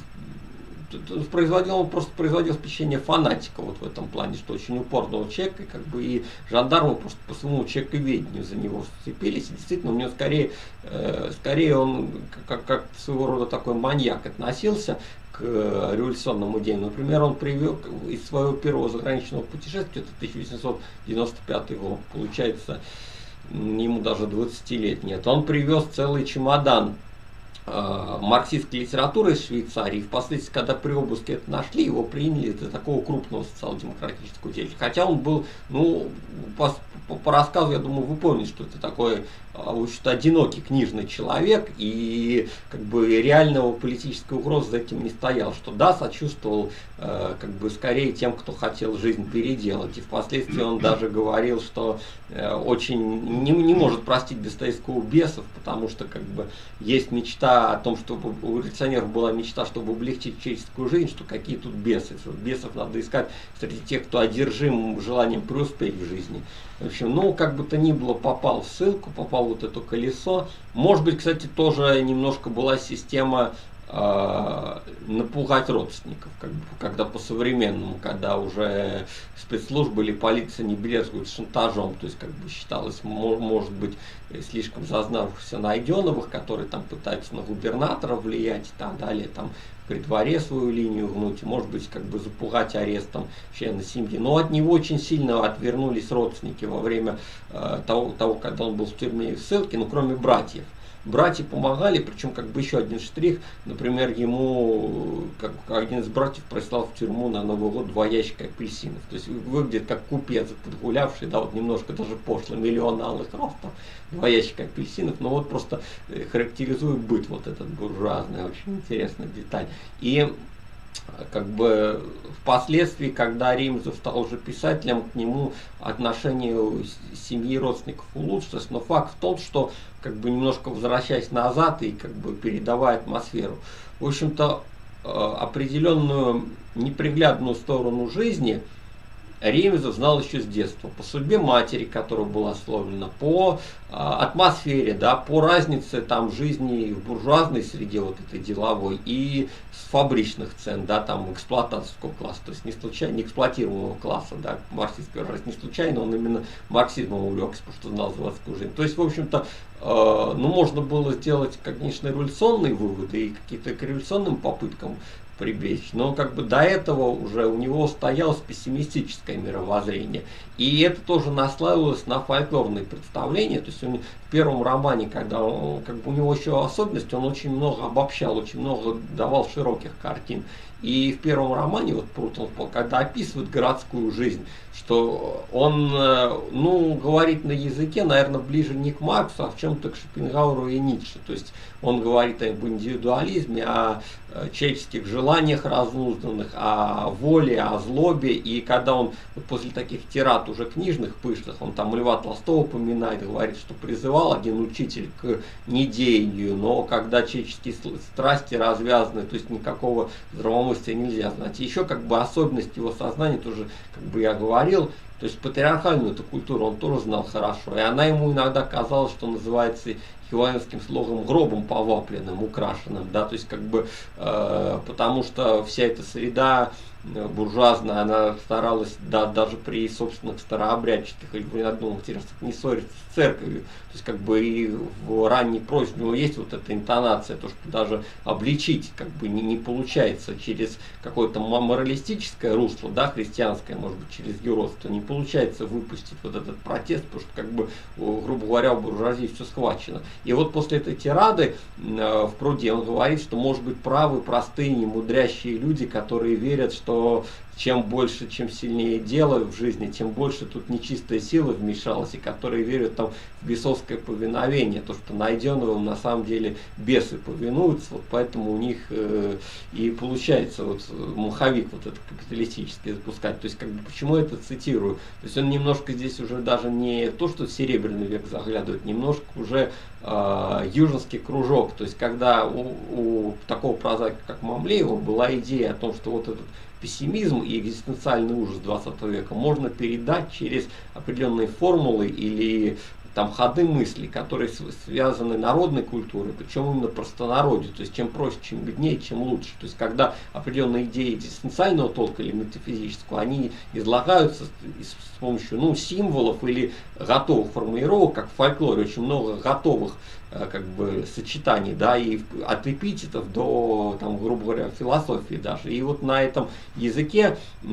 S2: производил, он просто производил впечатление фанатика вот в этом плане, что очень упорного человека, и как бы и жандармы просто по своему человековедению за него вцепились, и действительно у него скорее, э, скорее он как, как своего рода такой маньяк относился к революционному идеям. Например, он привел из своего первого заграничного путешествия, это тысяча восемьсот девяносто пятый год, получается, ему даже двадцати лет нет, он привез целый чемодан марксистской литературы из Швейцарии. Впоследствии, когда при обыске это нашли, его приняли за такого крупного социал-демократического деятеля. Хотя он был, ну, по, по, по рассказу, я думаю, вы помните, что это такой, в общем-то, одинокий книжный человек, и как бы реального политической угрозы за этим не стоял, что да, сочувствовал э, как бы скорее тем, кто хотел жизнь переделать. И впоследствии он даже говорил, что э, очень не, не может простить Достоевского бесов, потому что как бы есть мечта о том, чтобы у революционеров была мечта, чтобы облегчить человеческую жизнь, что какие тут бесы, что бесов надо искать среди тех, кто одержим желанием преуспеть в жизни. В общем, ну, как бы то ни было, попал в ссылку, попал вот это колесо. Может быть, кстати, тоже немножко была система э, напугать родственников, как бы, когда по-современному, когда уже спецслужбы или полиция не брезгуют шантажом, то есть как бы считалось, может быть, слишком зазнавшихся Найденовых, которые там пытаются на губернатора влиять и так далее, там при дворе свою линию гнуть, может быть, как бы запугать арестом члена семьи. Но от него очень сильно отвернулись родственники во время э, того, того, когда он был в тюрьме и в ссылке, ну, кроме братьев. Братья помогали, причем как бы еще один штрих, например, ему как один из братьев прислал в тюрьму на Новый год два ящика апельсинов. То есть выглядит как купец подгулявший, да, вот немножко даже пошло, миллион алых роз, там, два ящика апельсинов, но вот просто характеризует быт вот этот буржуазный, очень интересная деталь. И как бы впоследствии, когда Ремезов стал уже писателем, к нему отношение семьи и родственников улучшилось, но факт в том, что как бы немножко возвращаясь назад и как бы передавая атмосферу, в общем-то определенную неприглядную сторону жизни Ремезов знал еще с детства, по судьбе матери, которая была сломлена, по а, атмосфере, да, по разнице там жизни в буржуазной среде, вот этой деловой, и с фабричных цен, да, там эксплуататорского класса, то есть не случайно, не эксплуатируемого класса, да, марксистский раз не случайно, он именно марксизмом увлекся, потому что знал заводскую жизнь. То есть, в общем-то, э, ну, можно было сделать, конечно, революционные выводы и какие-то к революционным попыткам прибечь, но как бы до этого уже у него устоялось пессимистическое мировоззрение. И это тоже наслаивалось на фольклорные представления. То есть он в первом романе, когда он, как бы у него еще особенность, он очень много обобщал, очень много давал широких картин. И в первом романе, вот Прутон, когда описывает городскую жизнь, что он, ну, говорит на языке, наверное, ближе не к Марксу, а в чем-то к Шопенгауэру и Ницше. То есть он говорит об индивидуализме, о человеческих желаниях разнузданных, о воле, о злобе. И когда он вот после таких тират уже книжных, пышных, он там Льва Толстого упоминает, говорит, что призывал один учитель к недеянию, но когда человеческие страсти развязаны, то есть никакого здравомыслия нельзя знать. И еще как бы особенность его сознания тоже, как бы я говорил, то есть патриархальную эту культуру он тоже знал хорошо. И она ему иногда казалась, что называется хиваевским слогом гробом повапленным, украшенным, да, то есть как бы, э, потому что вся эта среда буржуазная, она старалась, да, даже при собственных старообрядческих или в одном интересах не ссориться с церковью. То есть как бы и в ранней прозе у него есть вот эта интонация, то, что даже обличить как бы не, не получается через какое-то моралистическое русло, да, христианское, может быть, через юродство, не получается выпустить вот этот протест, потому что как бы, грубо говоря, у буржуазии все схвачено. И вот после этой тирады э, в Пруде он говорит, что может быть правы простые, немудрящие люди, которые верят, что что чем больше, чем сильнее дело в жизни, тем больше тут нечистая сила вмешалась, и которые верят там в бесовское повиновение, то, что найденным на самом деле бесы повинуются, вот поэтому у них э, и получается вот маховик вот этот капиталистический запускать. То есть как бы почему я это цитирую? То есть он немножко здесь уже даже не то, что в Серебряный век заглядывает, немножко уже э, южинский кружок. То есть когда у, у такого прозаика, как Мамлеева, была идея о том, что вот этот пессимизм и экзистенциальный ужас двадцатого века можно передать через определенные формулы или там ходы мысли, которые связаны народной культурой, причем именно простонародью, то есть чем проще, чем беднее, чем лучше. То есть когда определенные идеи экзистенциального толка или метафизического, они излагаются с помощью ну, символов или готовых формулировок, как в фольклоре, очень много готовых как бы сочетаний, да, и от эпитетов до, там, грубо говоря, философии даже. И вот на этом языке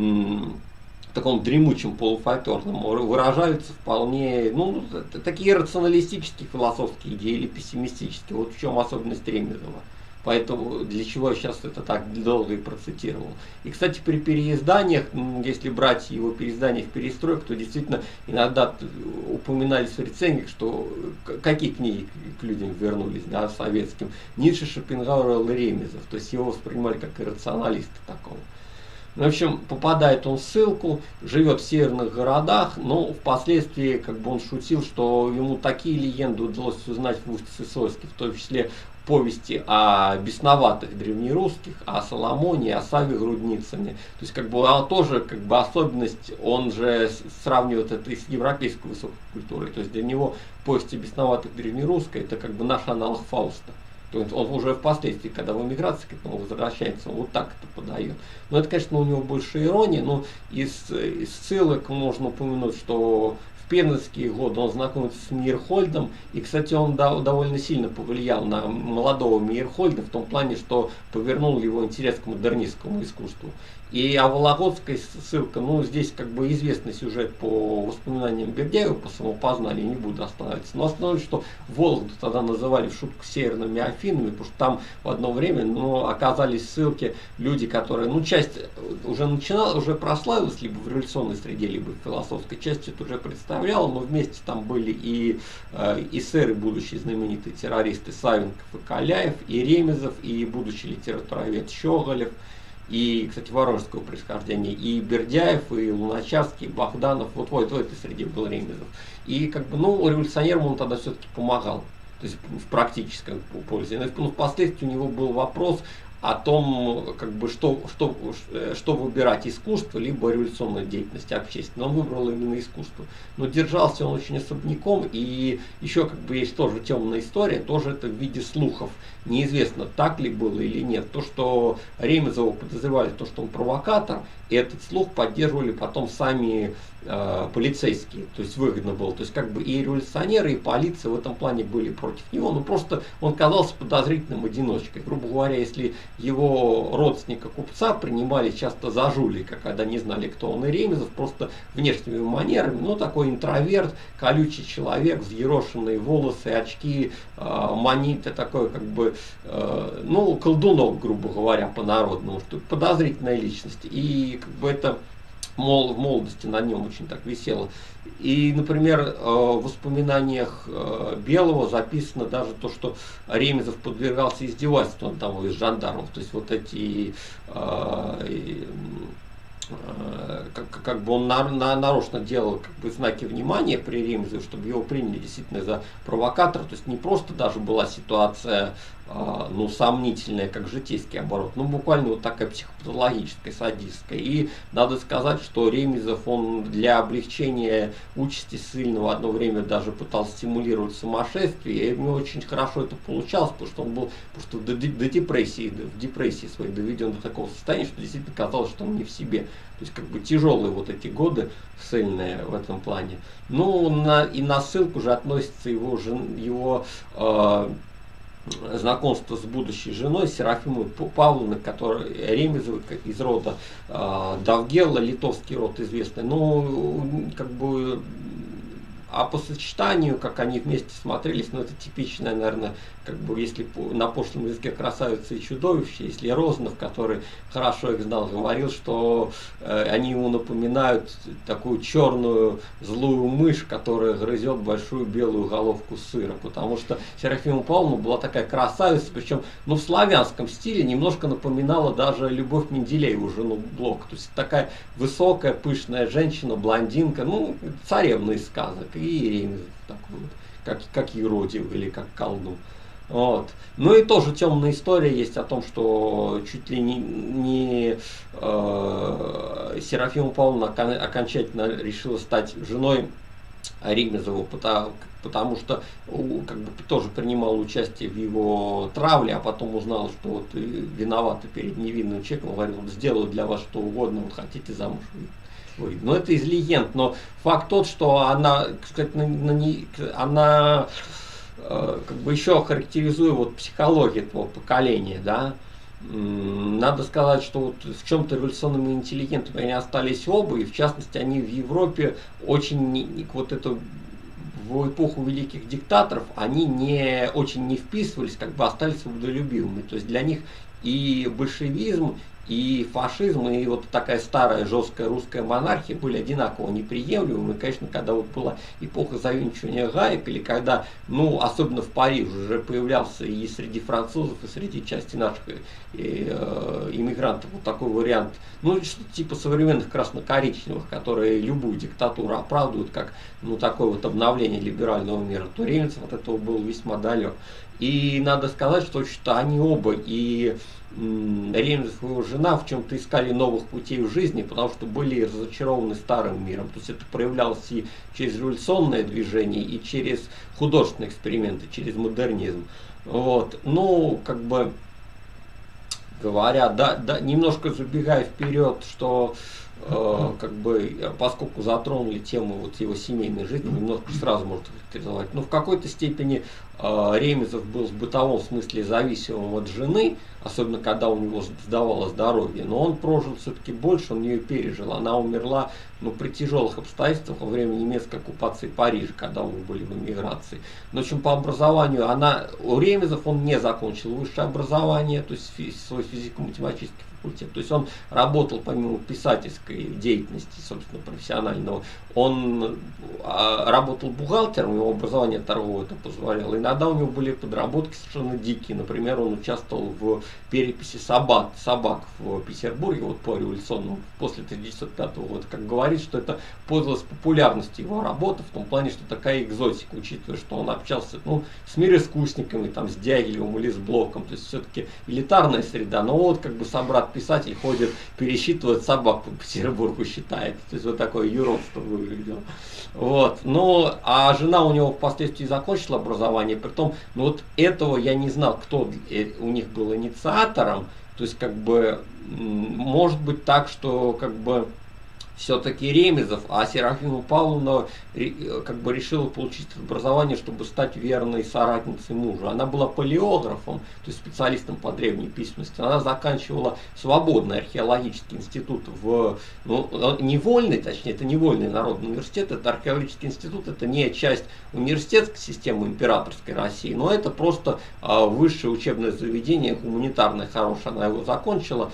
S2: таком дремучем полуфольклорном выражаются вполне, ну, такие рационалистические философские идеи или пессимистические. Вот в чем особенность Ремезова. Поэтому для чего я сейчас это так долго и процитировал. И, кстати, при переизданиях, если брать его переиздания в перестройку, то действительно иногда упоминались в рецензиях, что какие книги к людям вернулись, да, советским. Ницше, Шопенгауэр и Ремезов. То есть его воспринимали как иррационалиста такого. В общем, попадает он в ссылку, живет в северных городах, но впоследствии как бы он шутил, что ему такие легенды удалось узнать в Усть-Сысойске, в том числе повести о бесноватых древнерусских, о Соломоне, о Саве Грудницыне. То есть как бы а тоже как бы особенность, он же сравнивает это и с европейской высокой культурой. То есть для него повести бесноватых древнерусской это как бы наш аналог Фауста. То есть он уже впоследствии, когда в эмиграции к этому возвращается, он вот так это подает. Но это, конечно, у него больше ирония, но из, из ссылок можно упомянуть, что в пензенские годы он знакомится с Мейерхольдом, и, кстати, он да, довольно сильно повлиял на молодого Мейерхольда в том плане, что повернул его интерес к модернистскому искусству. И о Вологодской ссылка, ну, здесь как бы известный сюжет по воспоминаниям Бердяева, по самопознанию, не буду останавливаться. Но остановлюсь, что Вологду тогда называли в шутку северными Афинами, потому что там в одно время ну, оказались ссылки люди, которые, ну, часть уже начинала, уже прославилась либо в революционной среде, либо в философской части, это уже представляла, но вместе там были и э, эсеры, будущие знаменитые террористы Савенков и Каляев, и Ремезов, и будущий литературовед Щеголев. и, кстати, воронежского происхождения, и Бердяев, и Луначарский, и Богданов, вот в этой среде был Ремезов. И как бы, ну, революционерам он тогда все-таки помогал, то есть в практическом пользе. Но впоследствии у него был вопрос о том, как бы, что, что, что выбирать, искусство либо революционную деятельность общественную. Он выбрал именно искусство. Но держался он очень особняком, и еще как бы есть тоже темная история, тоже это в виде слухов. Неизвестно, так ли было или нет. То, что Ремезова подозревали, то, что он провокатор, и этот слух поддерживали потом сами э, полицейские. То есть выгодно было. То есть как бы и революционеры, и полиция в этом плане были против него. Но просто он казался подозрительным одиночкой. Грубо говоря, если его родственника купца принимали часто за жулика, когда не знали, кто он, и Ремезов, просто внешними манерами, ну такой интроверт, колючий человек, взъерошенные волосы, очки, э, маниты, такой как бы, э, ну, колдунок, грубо говоря, по-народному, что подозрительная личность. И как бы это мол, в молодости на нем очень так висело. И, например, в воспоминаниях Белого записано даже то, что Ремезов подвергался издевательствам там из жандармов. То есть вот эти, как, как бы он на, на, нарочно делал как бы знаки внимания при Ремезове, чтобы его приняли действительно за провокатора. То есть не просто даже была ситуация, ну, сомнительная, как житейский оборот, ну, буквально вот такая психопатологическая, садистская. И надо сказать, что Ремезов, он для облегчения участи ссыльного одно время даже пытался стимулировать сумасшествие, и у него очень хорошо это получалось, потому что он был просто до, до депрессии, в депрессии своей доведен до такого состояния, что действительно казалось, что он не в себе. То есть как бы тяжелые вот эти годы ссыльные в этом плане. Ну, на, и на ссылку же относится его, жен, его э, знакомство с будущей женой Серафимой Павловной, которая Ремезовой из рода э, Довгела, литовский род известный. Ну, как бы, а по сочетанию, как они вместе смотрелись, ну это типичная, наверное, как бы, если на пошлом языке красавица и чудовище, если Розанов, который хорошо их знал, говорил, что э, они ему напоминают такую черную злую мышь, которая грызет большую белую головку сыра, потому что Серафима Павловна была такая красавица, причем, ну, в славянском стиле немножко напоминала даже Любовь Менделееву, жену Блока, то есть такая высокая, пышная женщина, блондинка, ну, царевна из сказок, и Ремезов такой вот, как, как Еродив или как колдун. Вот. Ну и тоже темная история есть о том, что чуть ли не, не э, Серафима Павловна окончательно решила стать женой Ремезову, потому, потому что как бы тоже принимала участие в его травле, а потом узнала, что вот виновата перед невинным человеком, говорила, вот сделаю для вас что угодно, вот хотите замуж выйти. Но это из легенд, но факт тот, что она, кстати, на, на не, она как бы еще характеризуя вот психологию этого поколения, да, надо сказать, что вот в чем-то революционными интеллигентами они остались оба, и в частности они в Европе очень вот эту в эпоху великих диктаторов они не очень не вписывались, как бы остались свободолюбивыми. То есть для них и большевизм, и фашизм, и вот такая старая жесткая русская монархия были одинаково неприемлемы. И, конечно, когда вот была эпоха завинчивания гаек, или когда, ну, особенно в Париже уже появлялся и среди французов, и среди части наших и, э, иммигрантов вот такой вариант, ну, что-то типа современных красно-коричневых, которые любую диктатуру оправдывают как, ну, такое вот обновление либерального мира, то Ремезов от этого был весьма далек. И надо сказать, что, что они оба, и Ремезов и его жена, в чем-то искали новых путей в жизни, потому что были разочарованы старым миром. То есть это проявлялось и через революционное движение, и через художественные эксперименты, через модернизм. Вот. Ну, как бы говоря, да, да, немножко забегая вперед, что э, как бы, поскольку затронули тему вот его семейной жизни, немножко сразу можно характеризовать. Но в какой-то степени э, Ремезов был в бытовом смысле зависимым от жены, особенно когда у него сдавало здоровье, но он прожил все-таки больше, он ее пережил. Она умерла, ну, при тяжелых обстоятельствах во время немецкой оккупации Парижа, когда мы были в эмиграции. Но, в общем, по образованию, она, у Ремезов он не закончил высшее образование, то есть свой физико-математический факультет. То есть он работал помимо писательской деятельности, собственно, профессионального, он а, работал бухгалтером, его образование торговое это позволяло. Иногда у него были подработки совершенно дикие. Например, он участвовал в переписи собак, собак в Петербурге, вот по революционному, после тысяча девятьсот пятого года. Как говорит, что это пользовалось популярностью его работы, в том плане, что такая экзотика, учитывая, что он общался ну, с мироискусниками, там, с Дягилевым или с Блоком. То есть все-таки элитарная среда. Но вот как бы собрат-писатель ходит, пересчитывает собак по Петербургу, считает. То есть вот такое юродство выглядело. Вот. Ну, а жена у него впоследствии закончила образование, притом, ну вот этого я не знал, кто у них был инициатором. То есть, как бы, может быть так, что, как бы, все-таки Ремезов, а Серафима Павловна как бы решила получить образование, чтобы стать верной соратницей мужа. Она была палеографом, то есть специалистом по древней письменности. Она заканчивала свободный археологический институт в, ну, не вольный, точнее, это не вольный народный университет, это археологический институт, это не часть университетской системы императорской России, но это просто а, высшее учебное заведение, гуманитарное, хорошее, она его закончила.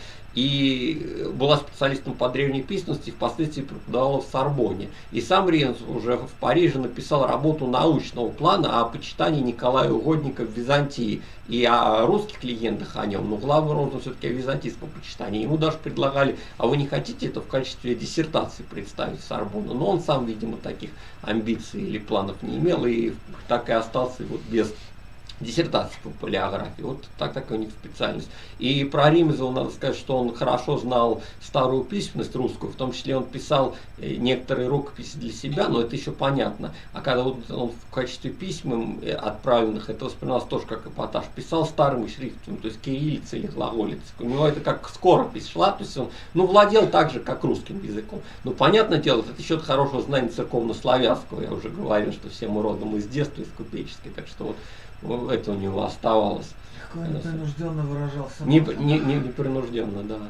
S2: И была специалистом по древней письменности, впоследствии преподавала в Сорбонне. И сам Ремезов уже в Париже написал работу научного плана о почитании Николая Угодника в Византии и о русских легендах о нем. Но главный род все-таки о византийском почитании. Ему даже предлагали, а вы не хотите это в качестве диссертации представить в Сорбонну? Но он сам, видимо, таких амбиций или планов не имел и так и остался вот без диссертации по палеографии. Вот так, такая у них специальность. И про Ремезова надо сказать, что он хорошо знал старую письменность русскую, в том числе он писал некоторые рукописи для себя, но это еще понятно. А когда вот он в качестве письм отправленных, это воспринималось тоже как эпатаж, писал старыми шрифтами, то есть кириллицей или глаголицей. У него это как скоропись шла, то есть он ну, владел так же, как русским языком. Но понятное дело, это счет хорошего знания церковно-славянского. Я уже говорил, что все мы родом из детства, из купеческой, так что вот это у него оставалось.
S3: Легко непринужденно выражался.
S2: Не, не, не, непринужденно, да.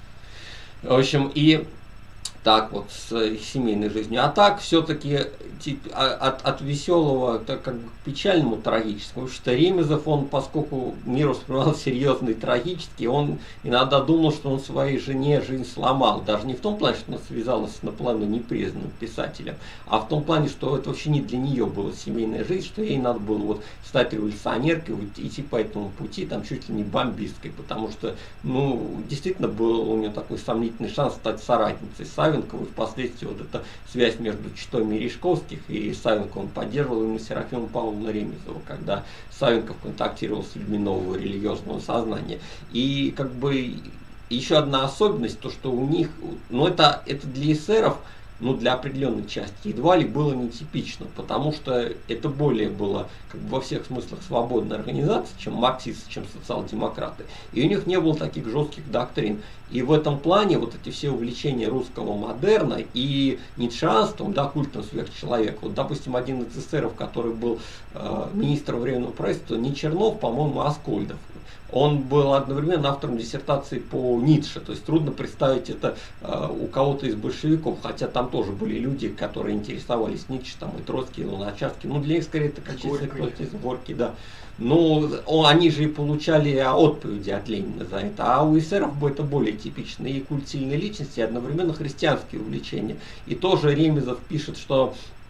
S2: В общем, и так вот с семейной жизнью. А так все-таки от, от веселого так, как бы, к печальному, трагическому. Потому что Ремезов, он, поскольку мир воспринимал серьезно и трагически, он иногда думал, что он своей жене жизнь сломал. Даже не в том плане, что она связалась с наполовину непризнанным писателем, а в том плане, что это вообще не для нее была семейная жизнь, что ей надо было вот стать революционеркой, идти по этому пути, там чуть ли не бомбисткой, потому что, ну, действительно был у нее такой сомнительный шанс стать соратницей Савенковой. Впоследствии вот эта связь между читой Мережковских и Савенковым поддерживала именно Серафима Павловна Ремезова, когда Савенков контактировал с людьми нового религиозного сознания. И как бы еще одна особенность, то что у них, ну это, это для эсеров, ну, для определенной части едва ли было нетипично, потому что это более было как бы, во всех смыслах свободная организация, чем марксисты, чем социал-демократы. И у них не было таких жестких доктрин. И в этом плане вот эти все увлечения русского модерна и ницшеанством, да, культом сверхчеловека. Вот, допустим, один из эсеров, который был э, министром временного правительства, не Чернов, по-моему, а Аскольдов. Он был одновременно автором диссертации по Ницше, то есть трудно представить это э, у кого-то из большевиков, хотя там тоже были люди, которые интересовались Ницше, там и Троцкий, и Луначарский, ну для них скорее это качественный протест, Горький, да. Но о, они же и получали отповеди от Ленина за это, а у эсеров это более типично, и культ сильной личности, и одновременно христианские увлечения. И тоже Ремезов пишет, что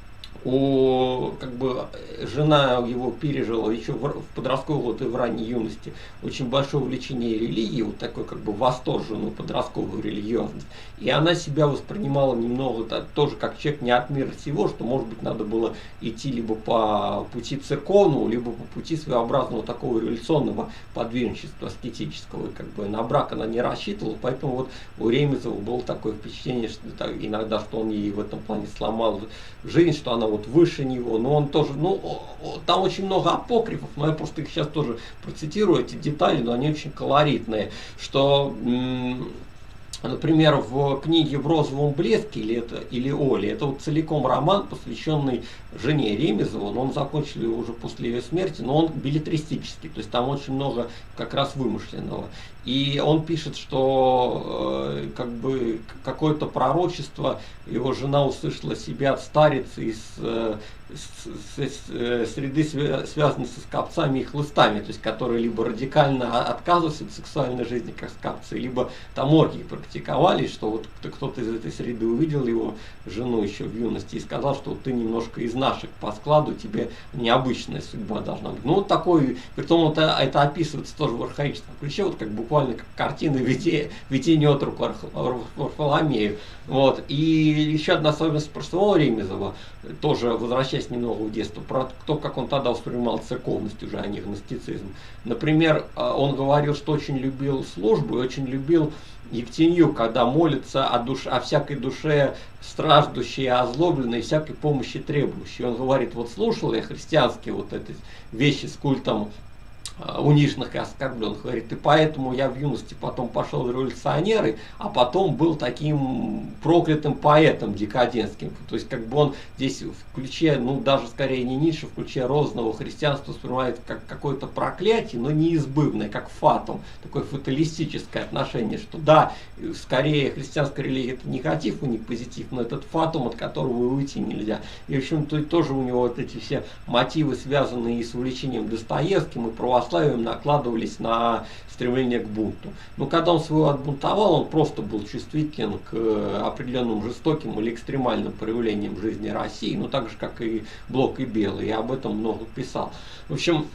S2: у, как бы, жена его пережила еще в, в подростковый год и в ранней юности очень большое увлечение религией, вот такой как бы восторженную подростковую религиозность. И она себя воспринимала немного так, тоже как человек не от мира сего, что может быть надо было идти либо по пути церковному, либо по пути своеобразного такого революционного подвижничества аскетического. И как бы на брак она не рассчитывала, поэтому вот у Ремезова было такое впечатление, что так, иногда, что он ей в этом плане сломал жизнь, что она вот выше него, но он тоже, ну, там очень много апокрифов, но я просто их сейчас тоже процитирую, эти детали, но они очень колоритные, что, например, в книге «В розовом блеске» или, это, или «Оле», это вот целиком роман, посвященный жене Ремезову, но он закончил его уже после ее смерти, но он беллетристический, то есть там очень много как раз вымышленного. И он пишет, что э, как бы какое-то пророчество, его жена услышала себя от старицы из э, с, с, с, среды, связанной со скопцами и хлыстами, то есть которые либо радикально отказываются от сексуальной жизни, как скопцы, либо там оргии практиковали, что вот кто-то из этой среды увидел его жену еще в юности и сказал, что вот ты немножко из наших по складу, тебе необычная судьба должна быть. Ну вот такой, притом это, это описывается тоже в архаическом ключе, вот как буквально как картина «Видение от рук Варфоломею». Вот. И еще одна особенность простого Ремезова, тоже возвращаясь немного в детство, про то, как он тогда воспринимал церковность, уже, а не гностицизм. Например, он говорил, что очень любил службу и очень любил Ектенью, когда молится о, душе, о всякой душе страждущей, озлобленной, всякой помощи требующей. Он говорит, вот слушал я христианские вот эти вещи с культом униженных и оскорбленных. Говорит, и поэтому я в юности потом пошел в революционеры, а потом был таким проклятым поэтом декадентским. То есть как бы он здесь в ключе, ну даже скорее не Ницше, в ключе розового христианства воспринимает как какое-то проклятие, но неизбывное, как фатум, такое фаталистическое отношение, что да, скорее христианская религия это негатив, а не позитив, но этот фатум, от которого уйти нельзя. И в общем-то тоже у него вот эти все мотивы, связанные с увлечением Достоевским и православием, накладывались на стремление к бунту. Но когда он своего отбунтовал, он просто был чувствителен к определенным жестоким или экстремальным проявлениям жизни России, ну так же, как и Блок и Белый, и об этом много писал. В общем,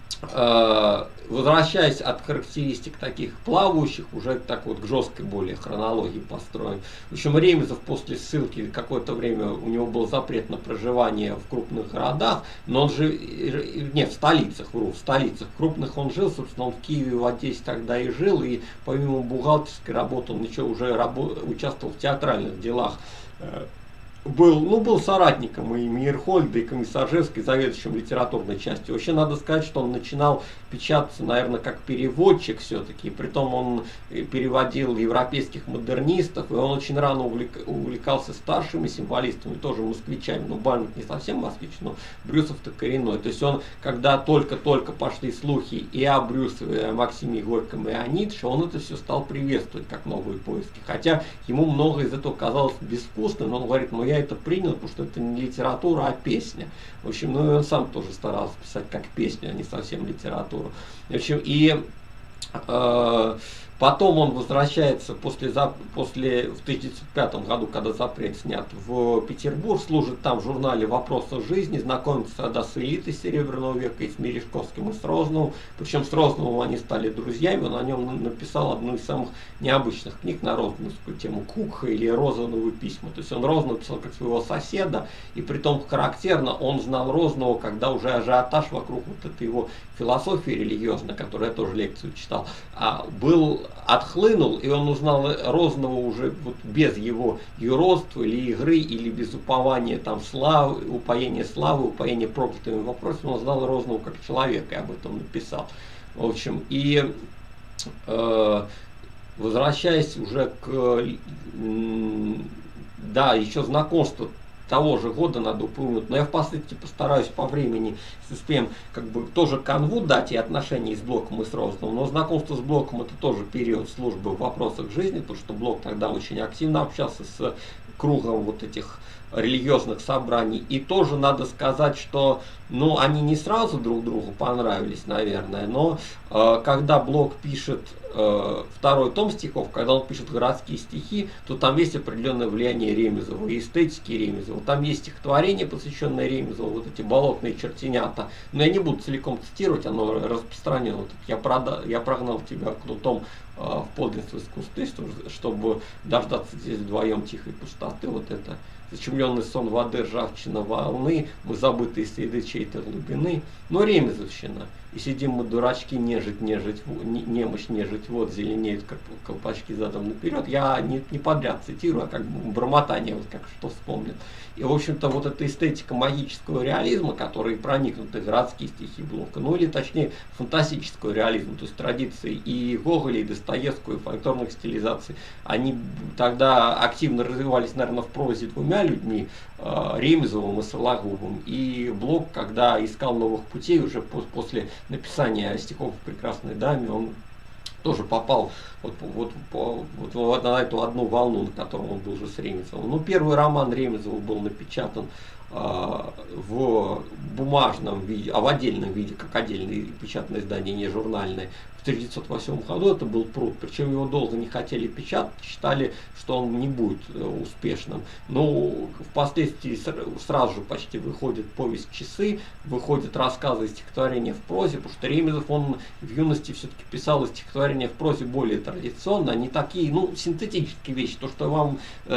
S2: возвращаясь от характеристик таких плавающих, уже так вот к жесткой более хронологии построен. В общем, Ремезов после ссылки какое-то время, у него был запрет на проживание в крупных городах, но он же, не, в столицах, вру, в столицах крупных он жил, собственно, он в Киеве, в Одессе тогда и жил, и помимо бухгалтерской работы он еще уже рабо- участвовал в театральных делах. Был, ну, был соратником и Мейерхольда, и Комиссаржевской, заведующим литературной частью. Вообще надо сказать, что он начинал печататься, наверное, как переводчик все-таки. Притом он переводил европейских модернистов, и он очень рано увлек, увлекался старшими символистами, тоже москвичами. Ну, Бальмонт не совсем москвич, но Брюсов-то коренной. То есть он, когда только-только пошли слухи и о Брюсове, и о Максиме Горьком, и о Ницше, он это все стал приветствовать как новые поиски. Хотя ему многое из этого казалось безвкусным, но он говорит, ну я это принял, потому что это не литература, а песня. В общем, ну и он сам тоже старался писать как песню, а не совсем литературу. В общем, и э, потом он возвращается после, после, в тысяча девятьсот пятом году, когда запрет снят, в Петербург, служит там в журнале «Вопросы жизни», знакомится тогда с элитой Серебряного века, и с Мережковским, и с Розановым. Причем с Розановым они стали друзьями, он о нем написал одну из самых необычных книг на розановскую тему «Кукха» или «Розановы письма». То есть он Розанова писал как своего соседа, и притом характерно, он знал Розанова, когда уже ажиотаж вокруг вот этой его философии религиозной, которую я тоже лекцию читал, был отхлынул, и он узнал Розанова уже вот без его юродства или игры, или без упования там славы, упоения славы, упоения проклятыми вопросами, он знал Розанова как человека, и об этом написал. В общем, и э, возвращаясь уже к, да, еще знакомство того же года надо упомянуть, но я впоследствии постараюсь по времени с успеем как бы тоже канву дать и отношения с Блоком и с Розановым, но знакомство с Блоком это тоже период службы в вопросах жизни, потому что Блок тогда очень активно общался с кругом вот этих религиозных собраний. И тоже надо сказать, что ну, они не сразу друг другу понравились, наверное, но э, когда Блок пишет э, второй том стихов, когда он пишет городские стихи, то там есть определенное влияние Ремезова и эстетики Ремезова. Там есть стихотворение, посвященное Ремезову, вот эти болотные чертенята. Но я не буду целиком цитировать, оно распространено. Вот, я, прода, я прогнал тебя кнутом э, в подлинство искусства, чтобы дождаться здесь вдвоем тихой пустоты. Вот это зачумленный сон воды, ржавчина волны, мы забытые следы чьей-то глубины. Но Ремезовщина. И сидим мы, дурачки, нежить, нежить, немощь, нежить, вот, зеленеют колпачки задом наперед. Я не, не подряд цитирую, а как бы бормотание, вот как что вспомнил. И, в общем-то, вот эта эстетика магического реализма, который проникнуты в городские стихи Блока, ну или точнее фантастического реализма, то есть традиции и Гоголя, и Достоевского, и фольклорных стилизаций, они тогда активно развивались, наверное, в прозе двумя двумя людьми, Ремезовым и Сологубом. И Блок, когда искал новых путей, уже после написания стихов о прекрасной даме, он тоже попал вот, вот, вот, вот на эту одну волну, на которой он был уже с Ремезовым. Ну, первый роман Ремезова был напечатан в бумажном виде, а в отдельном виде, как отдельное печатное издание, не журнальное, в тысяча девятьсот восьмом году это был «Пруд». Причем его долго не хотели печатать, считали, что он не будет успешным. Но впоследствии сразу же почти выходит повесть «Часы», выходят рассказы и стихотворения в прозе, потому что Ремезов, он в юности все-таки писал стихотворения в прозе более традиционно, они такие, ну, синтетические вещи. То, что я вам э,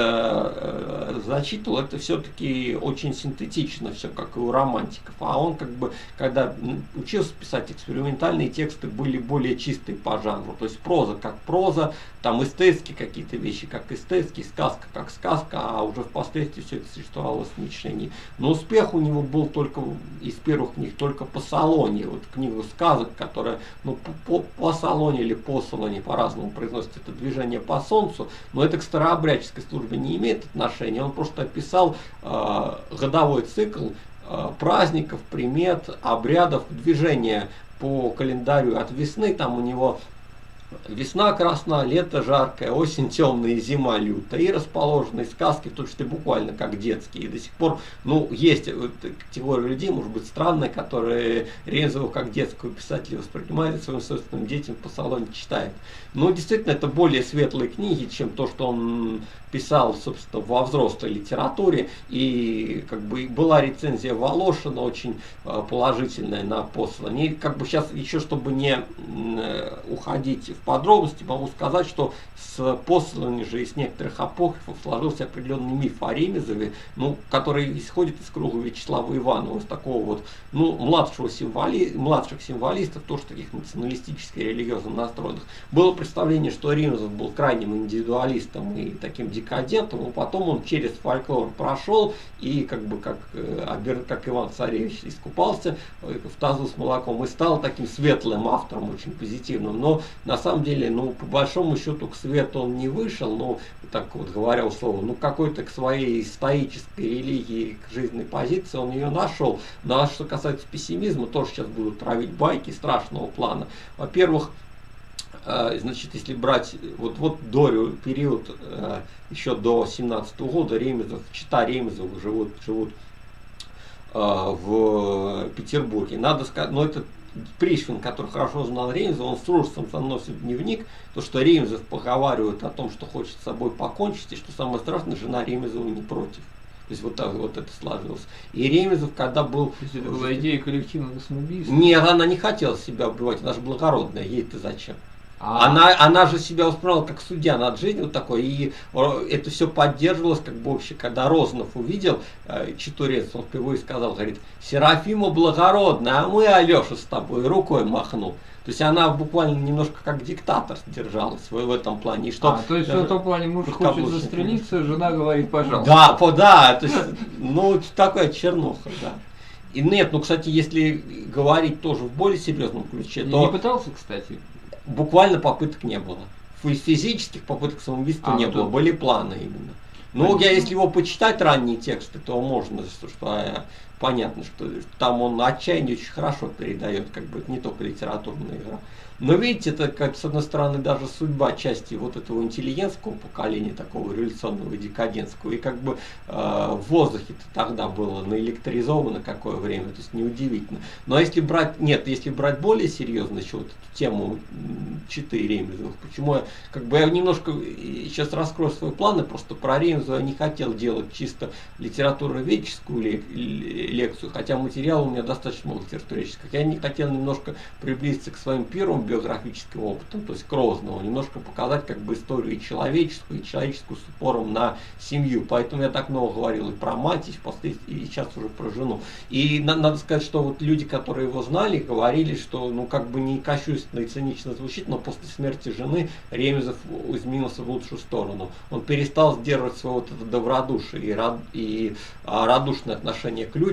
S2: э, зачитывал, это все-таки очень синтетично все, как и у романтиков. А он, как бы, когда учился писать экспериментальные тексты, были более чистые по жанру. То есть проза как проза, там эстетские какие-то вещи как эстетские, сказка как сказка, а уже впоследствии все это существовало в смешении. Но успех у него был только из первых книг, только по Салоне. Вот книгу сказок, которая, ну, по, по Салоне или по Салоне, по-разному произносит это движение по солнцу, но это к старообрядческой службе не имеет отношения. Он просто описал э, годовой цикл э, праздников, примет, обрядов, движения по календарю от весны. Там у него весна красна, лето жаркое, осень темная, зима лютая. И расположенные сказки, в том числе буквально как детские. И до сих пор, ну, есть категория людей, может быть, странная, которые Ремезова как детского писателя воспринимает, своим собственным детям по Салоне читает. Но действительно, это более светлые книги, чем то, что он писал, собственно, во взрослой литературе. И как бы была рецензия Волошина очень положительная на «Посланный». И как бы сейчас еще, чтобы не уходить в подробности, могу сказать, что с «Посланный» же из некоторых апокрифов сложился определенный миф о Ремезове, ну, который исходит из круга Вячеслава Иванова, из такого вот, ну, младшего символи... младших символистов, тоже таких националистически религиозно настроенных. Было представление, что Ремезов был крайним индивидуалистом и таким декадентом, но потом он через фольклор прошел и как бы как, как Иван Царевич искупался в тазу с молоком и стал таким светлым автором, очень позитивным. Но на самом деле, ну, по большому счету к свету он не вышел, ну, так вот говоря условно, ну, какой-то к своей стоической религии, к жизненной позиции он ее нашел. Ну, а что касается пессимизма, тоже сейчас будут травить байки страшного плана. Во-первых, значит, если брать вот, вот до период, еще до семнадцатого года, Ремезов, чета Ремезовых живут, живут в Петербурге. Надо сказать, но это Пришвин, который хорошо знал Ремезова, он с ужасом заносит дневник, то, что Ремезов поговаривает о том, что хочет с собой покончить, и что самое страшное, жена Ремезова не против. То есть вот так вот это сложилось. И Ремезов, когда был... То
S1: есть это была идея коллективного самоубийства?
S2: Нет, она не хотела себя убивать, она же благородная, ей-то зачем? Она, она же себя воспринимала как судья над жизнью вот такой, и это все поддерживалось, как бы вообще, когда Розанов увидел э, Читурец, он впервые сказал, говорит, Серафима благородная, а мы, Алеша, с тобой, рукой махнул. То есть она буквально немножко как диктатор держалась в, в этом плане. И что,
S1: а, то есть в этом плане муж хочет застрелиться, жена говорит, пожалуйста.
S2: Да, по, да, то есть, ну, такая чернуха, да. И нет, ну, кстати, если говорить тоже в более серьезном ключе,
S1: я
S2: то...
S1: не пытался, кстати.
S2: Буквально попыток не было. Физических попыток самоубийства а, не было, были планы именно. Ну, я, если его почитать ранние тексты, то можно, что, что понятно, что там он отчаяние очень хорошо передает, как бы это не только литературная игра. Но видите, это, как, с одной стороны, даже судьба части вот этого интеллигентского поколения, такого революционного и декадентского, и как бы э, в воздухе-то тогда было наэлектризовано какое время, то есть неудивительно. Но если брать, нет, если брать более серьезно еще вот эту тему читы Ремезовых, почему я, как бы я немножко сейчас раскрою свои планы, просто про Ремезова я не хотел делать чисто литературоведческую лекцию, хотя материала у меня достаточно много литературоведческого. Я не хотел немножко приблизиться к своим первым биографическим опытом, то есть к Розанову, немножко показать как бы историю и человеческую, и человеческую с упором на семью. Поэтому я так много говорил и про мать, и, впоследствии, и сейчас уже про жену. И на, надо сказать, что вот люди, которые его знали, говорили, что, ну, как бы не кощунственно и цинично звучит, но после смерти жены Ремезов изменился в лучшую сторону. Он перестал сдерживать свое вот это добродушие и, рад, и а, радушное отношение к людям.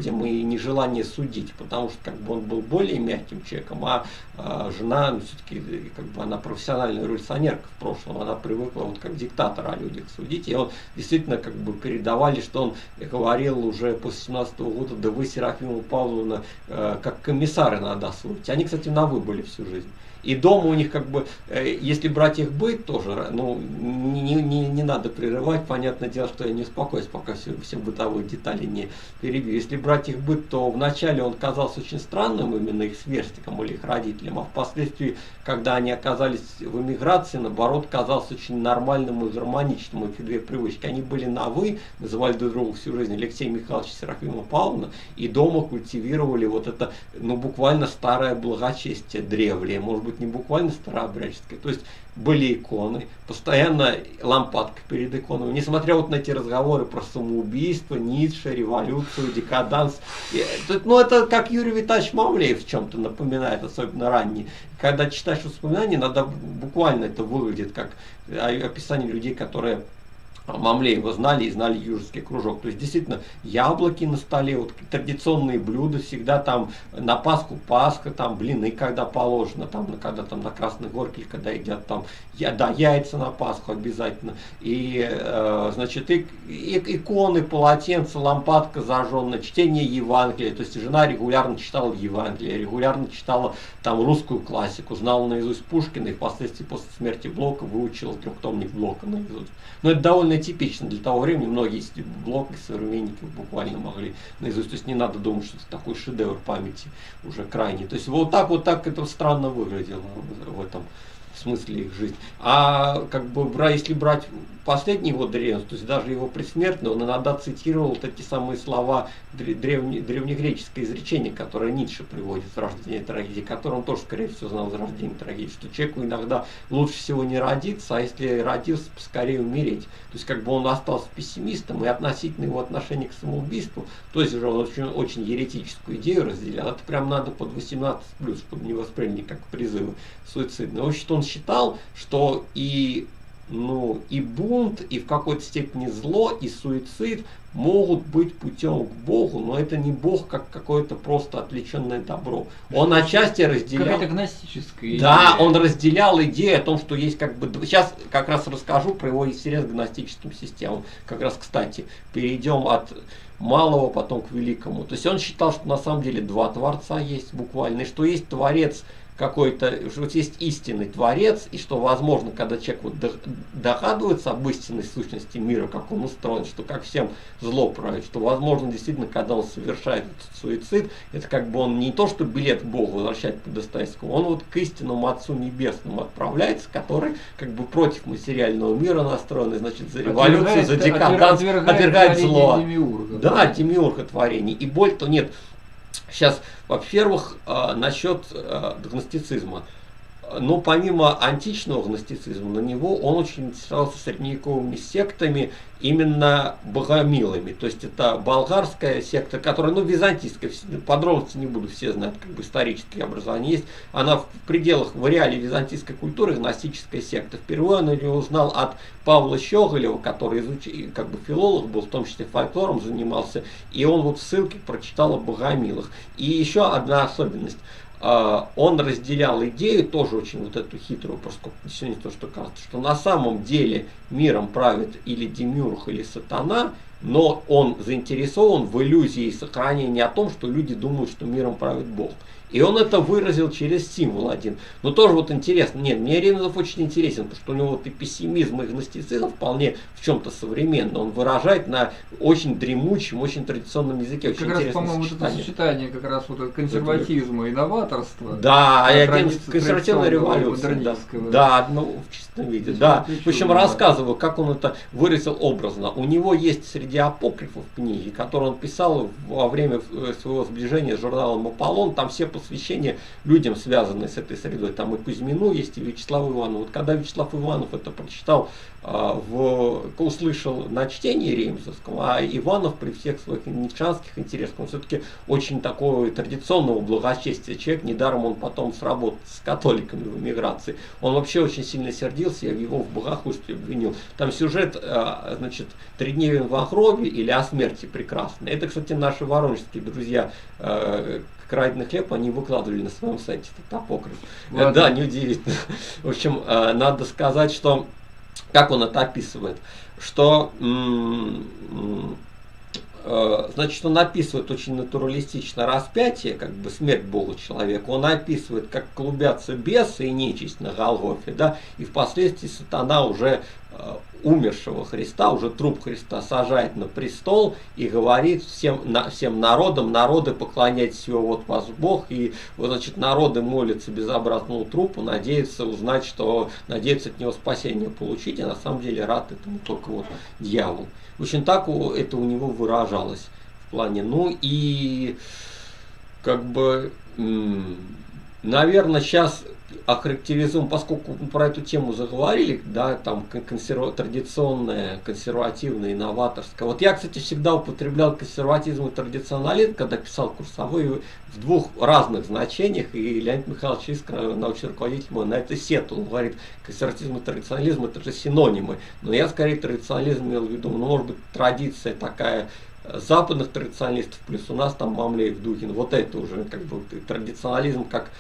S2: этим и нежелание судить, потому что как бы он был более мягким человеком, а, а жена, ну, все-таки как бы она профессиональная революционерка в прошлом, она привыкла вот как диктатор о людях судить, и он действительно как бы передавали, что он говорил уже после семнадцатого года: да вы, Серафима Павловна, э, как комиссары надо судить. Они, кстати, на вы были всю жизнь. И дома у них как бы, если брать их быт тоже, ну, не, не, не надо прерывать, понятное дело, что я не успокоюсь, пока все, все бытовые детали не перебью. Если брать их быт, то вначале он казался очень странным, именно их сверстникам или их родителям, а впоследствии, когда они оказались в эмиграции, наоборот, казался очень нормальным и гармоничным, их две привычки. Они были на «вы», называли друг друга всю жизнь Алексей Михайлович, Серафима Павловна, и дома культивировали вот это, ну, буквально старое благочестие древнее, может быть, не буквально старообрядческое. То есть были иконы, постоянно лампадка перед иконой. Несмотря вот на эти разговоры про самоубийство, Ницше, революцию, декаданс. Ну, это как Юрий Витальевич Мавлеев в чем-то напоминает, особенно ранний. Когда читаешь воспоминания, надо буквально это выглядит как описание людей, которые Мамлеева знали и знали южский кружок. То есть действительно яблоки на столе, вот традиционные блюда, всегда там на Пасху Пасха, там блины, когда положено, там когда там на Красной Горке, когда едят там, я, да, яйца на Пасху обязательно. И э, значит и, и, иконы, полотенца, лампадка зажженная, чтение Евангелия. То есть жена регулярно читала Евангелие, регулярно читала там русскую классику, знала наизусть Пушкина и впоследствии после смерти Блока выучила трехтомник Блока наизусть. Но это довольно типично для того времени, многие из Блока, современники буквально могли наизусть. То есть не надо думать, что это такой шедевр памяти уже крайний. То есть вот так вот так это странно выглядело в этом смысле их жизнь. А как бы если брать последний его древность, то есть даже его предсмертный, он иногда цитировал вот эти самые слова древне, древнегреческое изречение, которое Ницше приводит в «Рождение трагедии», которое он тоже, скорее всего, знал из «Рождения трагедии», что человеку иногда лучше всего не родиться, а если родился, поскорее умереть. То есть как бы он остался пессимистом, и относительно его отношения к самоубийству, то есть уже он очень, очень еретическую идею разделял, это прям надо под восемнадцать плюс, чтобы не восприняли как призывы суицидные. В общем, он считал, что и ну, и бунт, и в какой-то степени зло, и суицид могут быть путем к Богу, но это не Бог как какое-то просто отвлеченное добро. Он отчасти разделял...
S1: Какая-то гностическая идея.
S2: Да, он разделял идею о том, что есть как бы... Сейчас как раз расскажу про его интерес к гностическим системам. Как раз, кстати, перейдем от малого потом к великому. То есть он считал, что на самом деле два Творца есть буквально, и что есть Творец какой-то, что вот есть истинный Творец, и что, возможно, когда человек вот догадывается об истинной сущности мира, как он устроен, что как всем зло правит, что, возможно, действительно, когда он совершает этот суицид, это как бы он не то, что билет к Богу возвращает по Достоевскому, он вот к истинному Отцу Небесному отправляется, который как бы против материального мира настроен, значит, за революцию, за декаданс, отвергает зло.
S1: Демиурга,
S2: да, демиурга творений. И более-то нет. Сейчас, во-первых, э, насчет э, гностицизма. Но помимо античного гностицизма, на него он очень интересовался средневековыми сектами, именно богомилами. То есть это болгарская секта, которая, ну, византийская, подробности не буду, все знают, как бы исторические образования есть. Она в пределах, в реале византийской культуры, гностическая секта. Впервые он ее узнал от Павла Щеголева, который изучил, как бы филолог был, в том числе фольклором занимался, и он вот в ссылке прочитал о богомилах. И еще одна особенность. Он разделял идею, тоже очень вот эту хитрую, поскольку сегодня то, что кажется, что на самом деле миром правит или демиург, или сатана, но он заинтересован в иллюзии сохранения о том, что люди думают, что миром правит Бог. И он это выразил через символ один. Но тоже вот интересно, нет, мне Ремезов очень интересен, потому что у него вот и пессимизм, и гностицизм вполне в чем-то современно. Он выражает на очень дремучем, очень традиционном языке. Очень
S1: как раз, по-моему, это сочетание как раз вот консерватизма и новаторства.
S2: Да, и один консервативная революция. Да, да, ну, в чистом виде. Да. В общем, рассказываю, как он это выразил образно. У него есть среди апокрифов книги, которые он писал во время своего сближения с журналом «Аполлон». Там все посвящения людям, связанные с этой средой. Там и Кузьмину есть, и Вячеслав Иванов. Вот когда Вячеслав Иванов это прочитал, в, услышал на чтении ремезовского, а Иванов при всех своих ницшанских интересах, он все-таки очень такой традиционного благочестия человек, недаром он потом сработал с католиками в эмиграции. Он вообще очень сильно сердился, я его в богохульстве обвинил. Там сюжет, значит, тридневен в крови или о смерти прекрасной. Это, кстати, наши воронежские друзья э, «Краденый хлеб», они выкладывали на своем сайте этот апокриф. Э, да, неудивительно. В общем, э, надо сказать, что, как он это описывает, что... М- м- Значит, он описывает очень натуралистично распятие, как бы смерть Бога человека. Он описывает, как клубятся бесы и нечисть на Голгофе, да, и впоследствии сатана уже э, умершего Христа, уже труп Христа сажает на престол и говорит всем, на, всем народам: народы, поклоняйтесь его, вот вас Бог. И вот, значит, народы молятся безобразному трупу, надеются узнать, что надеются от него спасение получить, а на самом деле рад этому только вот дьявол. В общем, так это у него выражалось в плане. Ну и как бы, наверное, сейчас охарактеризуем, поскольку про эту тему заговорили, да, там консерва- традиционная, консервативная, новаторская. Вот я, кстати, всегда употреблял консерватизм и традиционализм, когда писал курсовые, в двух разных значениях, и Леонид Михайлович Искра, научный руководитель мой, на это сетовал. Он говорит, консерватизм и традиционализм — это же синонимы. Но я скорее традиционализм имел в виду, ну, может быть, традиция такая западных традиционалистов, плюс у нас там Мамлеев, Духин. Вот это уже как бы традиционализм как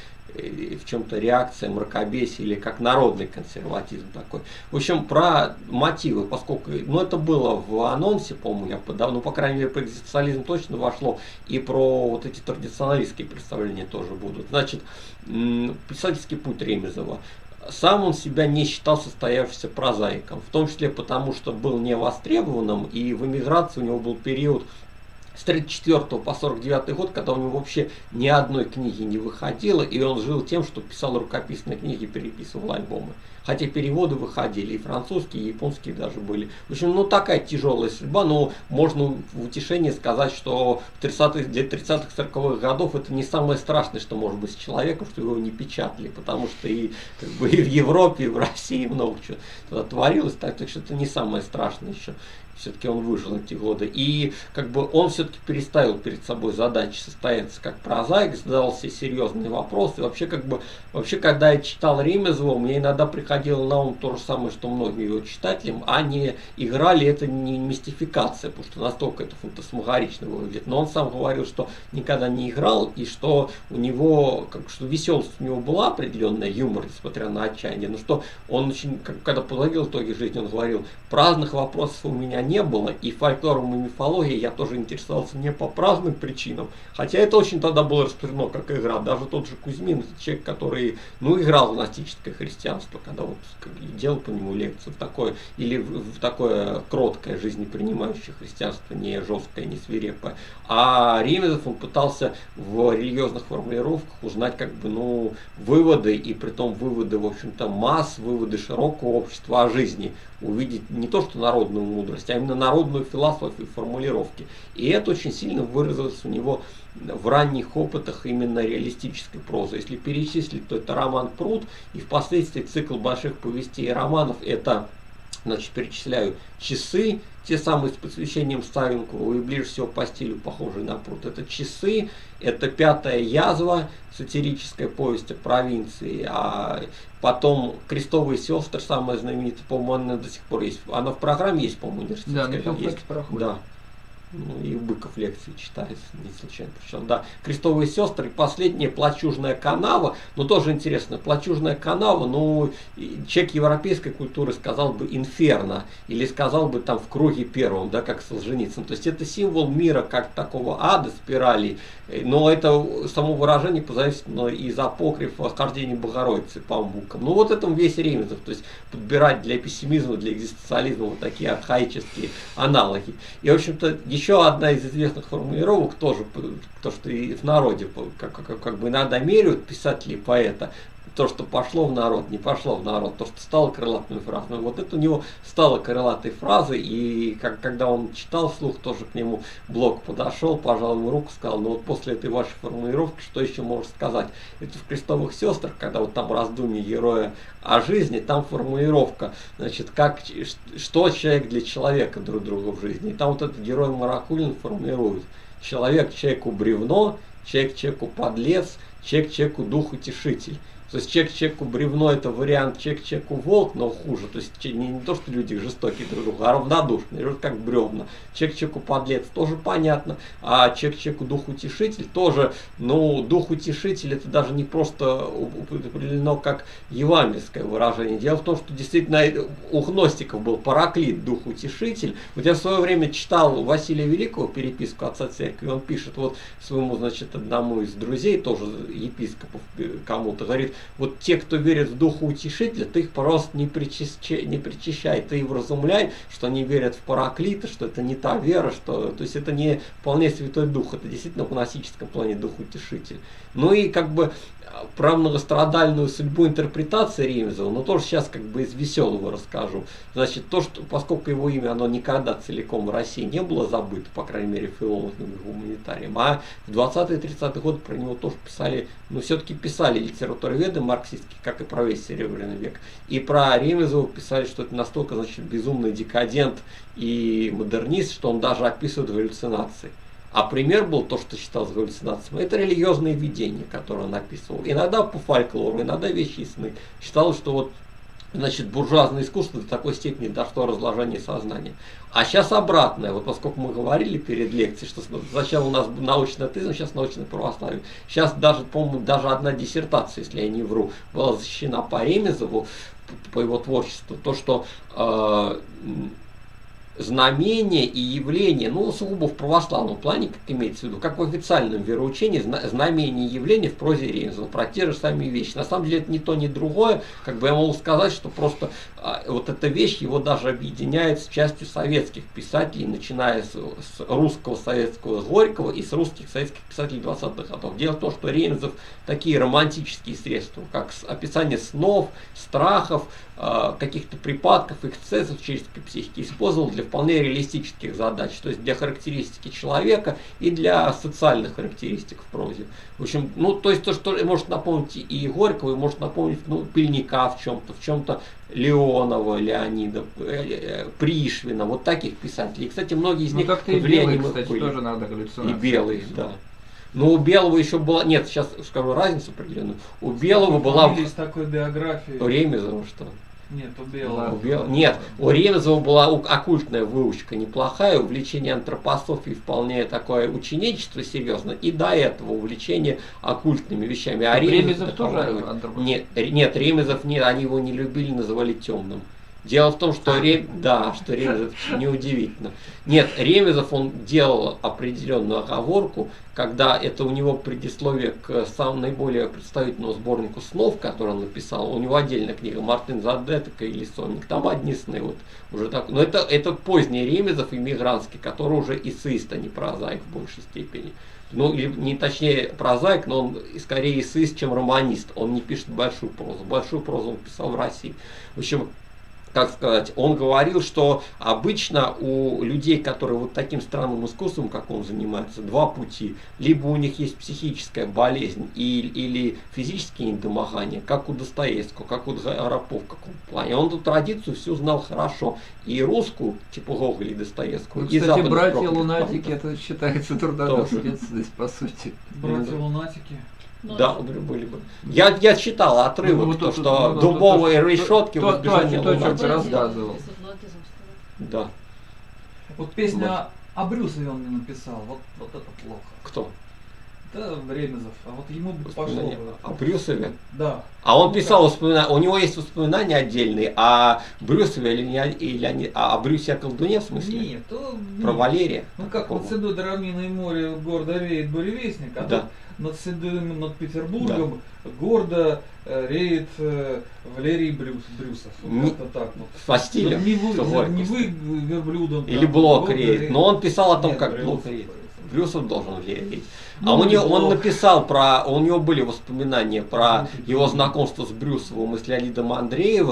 S2: в чем-то реакция мракобесия или как народный консерватизм такой. В общем, про мотивы, поскольку, ну, это было в анонсе, по-моему, я подал, ну, по крайней мере, про экзистенциализм точно вошло, и про вот эти традиционалистские представления тоже будут. Значит, писательский путь Ремезова. Сам он себя не считал состоявшимся прозаиком, в том числе потому, что был невостребованным, и в эмиграции у него был период с тридцать четвёртого по сорок девятый год, когда у него вообще ни одной книги не выходило, и он жил тем, что писал рукописные книги, переписывал альбомы. Хотя переводы выходили, и французские, и японские даже были. В общем, ну, такая тяжелая судьба, но можно в утешение сказать, что в тридцатых, для тридцатых-сороковых годов это не самое страшное, что может быть с человеком, что его не печатали, потому что и, как бы, и в Европе, и в России много чего туда творилось, так, так что это не самое страшное еще. Все-таки он выжил эти годы. И как бы он все-таки переставил перед собой задачи состояться как прозаик, задал себе серьезные вопросы. Вообще, как бы, вообще, когда я читал Ремезова, мне иногда приходило на ум то же самое, что многим его читателям. Они играли, это не мистификация, потому что настолько это фантасмагорично выглядит. Но он сам говорил, что никогда не играл, и что у него, как, что веселость у него была определенная, юмор, несмотря на отчаяние. Но что он очень, как, когда подводил итоги жизни, он говорил, праздных вопросов у меня не было, и фольклором и мифологией я тоже интересовался не по праздным причинам, хотя это очень тогда было распространено как игра. Даже тот же Кузьмин, человек, который, ну, играл в гностическое христианство, когда вот делал по нему лекцию в такое, или в, в такое кроткое, жизнепринимающее христианство, не жесткое, не свирепое. А Ремезов, он пытался в религиозных формулировках узнать, как бы, ну, выводы, и притом выводы, в общем-то, масс, выводы широкого общества о жизни, увидеть не то что народную мудрость, а именно народную философию, формулировки. И это очень сильно выразилось у него в ранних опытах именно реалистической прозы. Если перечислить, то это роман «Пруд», и впоследствии цикл больших повестей и романов. Это, значит, перечисляю «Часы», те самые с посвящением Савенкову, и ближе всего по стилю похожие на «Пруд». Это «Часы», это «Пятая язва», сатирическая повесть о провинции, а потом «Крестовые сестры», самая знаменитая, по-моему, она до сих пор есть. Она в программе есть, по-моему, университетская.
S1: Да,
S2: есть.
S1: Проходит.
S2: Да. Ну, и Быков лекции читает, не случайно причем. Да, «Крестовые сестры», и последняя «Плачужная канава», но тоже интересно, «Плачужная канава», ну, человек европейской культуры сказал бы «инферно», или сказал бы там «в круге первом», да, как Солженицын. То есть это символ мира как такого ада, спирали, но это само выражение позаимствовано из апокрифа «Хождение Богородицы» по буквам. Ну, вот этом весь Ремезов, то есть подбирать для пессимизма, для экзистенциализма вот такие архаические аналоги. И, в общем-то, еще одна из известных формулировок, тоже то, что и в народе как, как, как бы иногда меряют писатели и поэта, то, что пошло в народ, не пошло в народ, то, что стало крылатыми фразами. Вот это у него стало крылатой фразой, и как, когда он читал вслух, тоже к нему Блок подошел, пожал ему руку, сказал, ну вот после этой вашей формулировки, что еще можешь сказать? Это в «Крестовых сестрах», когда вот там раздумье героя о жизни, там формулировка, значит, как, что человек для человека друг друга в жизни. И там вот этот герой Маракулин формулирует: человек человеку бревно, человек человеку подлец, человек человеку дух утешитель. То есть человек человеку бревно — это вариант человек человеку волк, но хуже. То есть не, не то, что люди жестокие друг другу, а равнодушные, как бревна. Человек человеку подлец тоже понятно, а человек человеку дух утешитель тоже. Ну, дух утешитель — это даже не просто определено как евангельское выражение. Дело в том, что действительно у гностиков был параклит, дух утешитель. Вот я в свое время читал Василия Великого переписку отца церкви, он пишет вот своему, значит, одному из друзей, тоже епископов кому-то, говорит: вот те, кто верит в духа утешителя, ты их, пожалуйста, не причащай, не причащай, ты их вразумляй, что они верят в параклита, что это не та вера, что, то есть это не вполне Святой Дух, это действительно в гностическом плане дух утешитель. Ну и как бы про многострадальную судьбу интерпретации Ремезова, но тоже сейчас как бы из веселого расскажу. Значит, то, что, поскольку его имя, оно никогда целиком в России не было забыто, по крайней мере, филологами и гуманитарием, а в двадцатые-тридцатые годы про него тоже писали, ну все-таки писали литературоведы марксистские, как и про весь Серебряный век. И про Ремезова писали, что это настолько, значит, безумный декадент и модернист, что он даже описывает галлюцинации. А пример был то, что считалось галлюцинацией. Это религиозные видения, которые он описывал. Иногда по фольклору, иногда вещи сны. Считалось, что вот, значит, буржуазное искусство до такой степени дошло разложение сознания. А сейчас обратное. Вот поскольку мы говорили перед лекцией, что сначала у нас научный атеизм, сейчас научное православие. Сейчас даже, по-моему, даже одна диссертация, если я не вру, была защищена по Ремезову, по его творчеству. То, что э, знамения и явления, ну, сугубо в православном плане, как имеется в виду, как в официальном вероучении, знамения и явления в прозе Ремезова, про те же самые вещи. На самом деле это ни то, ни другое. Как бы я могу сказать, что просто а, вот эта вещь его даже объединяет с частью советских писателей, начиная с, с русского советского Горького и с русских советских писателей двадцатых годов. Дело в том, что Ремезов такие романтические средства, как описание снов, страхов, каких-то припадков, эксцессов человеческой психики использовал для вполне реалистических задач, то есть для характеристики человека и для социальных характеристик в прозе. В общем, ну, то есть то, что может напомнить и Горького, и может напомнить, ну, Пельника в чем-то, в чем-то Леонова, Леонида, Пришвина, вот таких писателей. И, кстати, многие из
S1: ну,
S2: них
S1: как-то и Белый, кстати, были. Тоже надо галлюцинации.
S2: И Белый, да. Но у Белого еще была, нет, сейчас скажу разницу определенную. У Белого была
S3: из такой биографии.
S2: У Ремезова что?
S3: Нет, у Белого.
S2: У Бел... Нет, у Ремезова была оккультная выучка неплохая, увлечение антропософией вполне такое ученичество серьезно, и до этого увлечение оккультными вещами. А
S1: Ремезов тоже антропософия?
S2: Нет, нет, Ремезов нет, они его не любили, называли темным. Дело в том, что, Рем... да, что Ремезов неудивительно. Нет, Ремезов он делал определенную оговорку, когда это у него предисловие к самому наиболее представительному сборнику снов, который он написал. У него отдельная книга Мартин Задетека или Сонник. Там одни сны. Вот, уже так. Но это, это поздний Ремезов, иммигрантский, который уже эссеист, а не прозаик в большей степени. Ну, или не точнее прозаик, но он скорее эссеист, чем романист. Он не пишет большую прозу. Большую прозу он писал в России. В общем, как сказать, он говорил, что обычно у людей, которые вот таким странным искусством, как он занимается, два пути. Либо у них есть психическая болезнь и, или физические недомогания, как у Достоевского, как у Горопова в каком плане. Он эту традицию всю знал хорошо. И русскую, типа Гоголя и Достоевского,
S1: ну,
S2: и
S1: кстати, братья
S2: проклятых,
S1: Лунатики, это считается трудонаследственность, по сути.
S3: Братья Лунатики.
S2: Ну, да, были бы. Я, я читал отрывок, ну, то, то, что ну, дубовые то, решетки
S1: то,
S2: возбежали.
S1: То, то, что рассказывал.
S2: Да.
S3: Вот песня вот. О Брюсове он не написал. Вот, вот это плохо.
S2: Кто?
S3: Да, Ремезов. А вот ему бы пошло.
S2: О Брюсове?
S3: Да.
S2: А он писал воспоминания, у него есть воспоминания отдельные о Брюсове или, не, или они, а, о Брюсе о колдуне в смысле?
S3: Нет, то,
S2: про
S3: нет.
S2: Валерия.
S3: Ну как вот седой до равнины и море гордо реет буревестник, а
S2: да.
S3: тут над седым, над Петербургом да. гордо э, реет э, Валерий Брюс, Брюсов.
S2: Не,
S3: как-то так вот.
S2: По стилю.
S3: Не вы, не вы верблюдом.
S2: Или
S3: там,
S2: Блок реет. Но он писал о том,
S3: нет,
S2: как
S3: Брюсов,
S2: Блок реет. Брюсов должен реять.
S3: Ну,
S2: а у него, он написал про, у него были воспоминания про его знакомство с Брюсовым и с Леонидом Андреевым,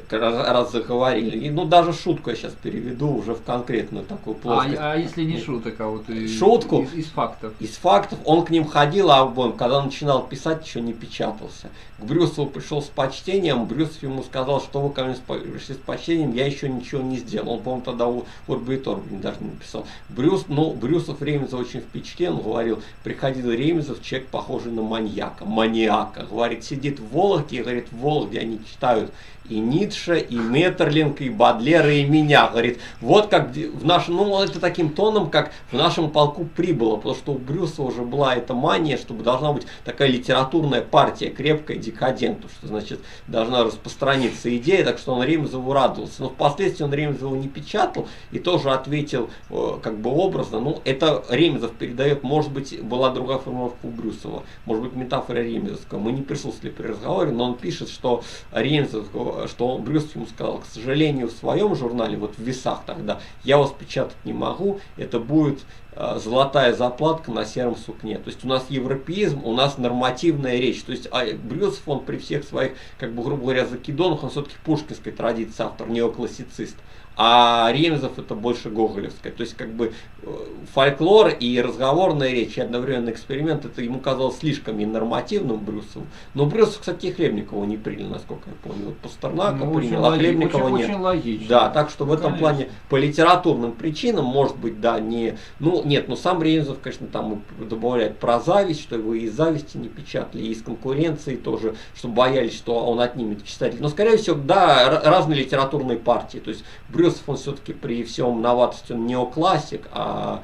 S2: раз, раз заговорили. И, ну, даже шутку я сейчас переведу уже в конкретную такую плоскость.
S1: А, а если не шуток, а вот и,
S2: шутку
S1: из, из фактов?
S2: Из фактов. Он к ним ходил, а обоим, когда начинал писать, еще не печатался. К Брюсову пришел с почтением, Брюсов ему сказал, что вы ко мне пришли с почтением, я еще ничего не сделал. Он, по-моему, тогда у Урби и Торби даже не написал. Брюс, ну, Брюсов Ремеза очень впечатлен, он говорил, приходил Ремезов, человек похожий на маньяка, маниака. Говорит, сидит в Вологде, и говорит, в Вологде они читают и Ницше, и Меттерлинг, и Бодлера, и меня. Говорит, вот как в нашем, ну, это таким тоном, как в нашем полку прибыло, потому что у Брюсова уже была эта мания, чтобы должна быть такая литературная партия, крепкая декаденту, что значит должна распространиться идея, так что он Ремезову радовался. Но впоследствии он Ремезову не печатал и тоже ответил как бы образно. Ну, это Ремезов передает, может быть, была другая формулировка у Брюсова, может быть, метафора Ремезовская. Мы не присутствовали при разговоре, но он пишет, что Ремезов, что он, Брюсов ему сказал, к сожалению, в своем журнале, вот в «Весах» тогда, я вас печатать не могу, это будет э, золотая заплатка на сером сукне. То есть у нас европеизм, у нас нормативная речь. То есть а Брюсов, он при всех своих, как бы, грубо говоря, закидонах, он все-таки пушкинской традиции автор, неоклассицист. А Ремезов это больше гоголевская. То есть как бы фольклор и разговорная речь, и одновременно эксперимент, это ему казалось слишком ненормативным Брюсову. Но Брюсов, кстати, Хлебникова не принял, насколько я помню. Вот Пастернака
S1: ну,
S2: принял, а Хлебникова
S1: очень,
S2: нет.
S1: Очень логично.
S2: Да, так что в этом
S3: Конечно.
S2: плане по литературным причинам, может быть, да, не... Ну, нет, но сам Ремезов, конечно, там добавляет про зависть, что его из зависти не печатали, и из конкуренции тоже, что боялись, что он отнимет читателей. Но, скорее всего, да, разные литературные партии. То есть Брюсов, он все-таки при всем новаторстве, он неоклассик, а,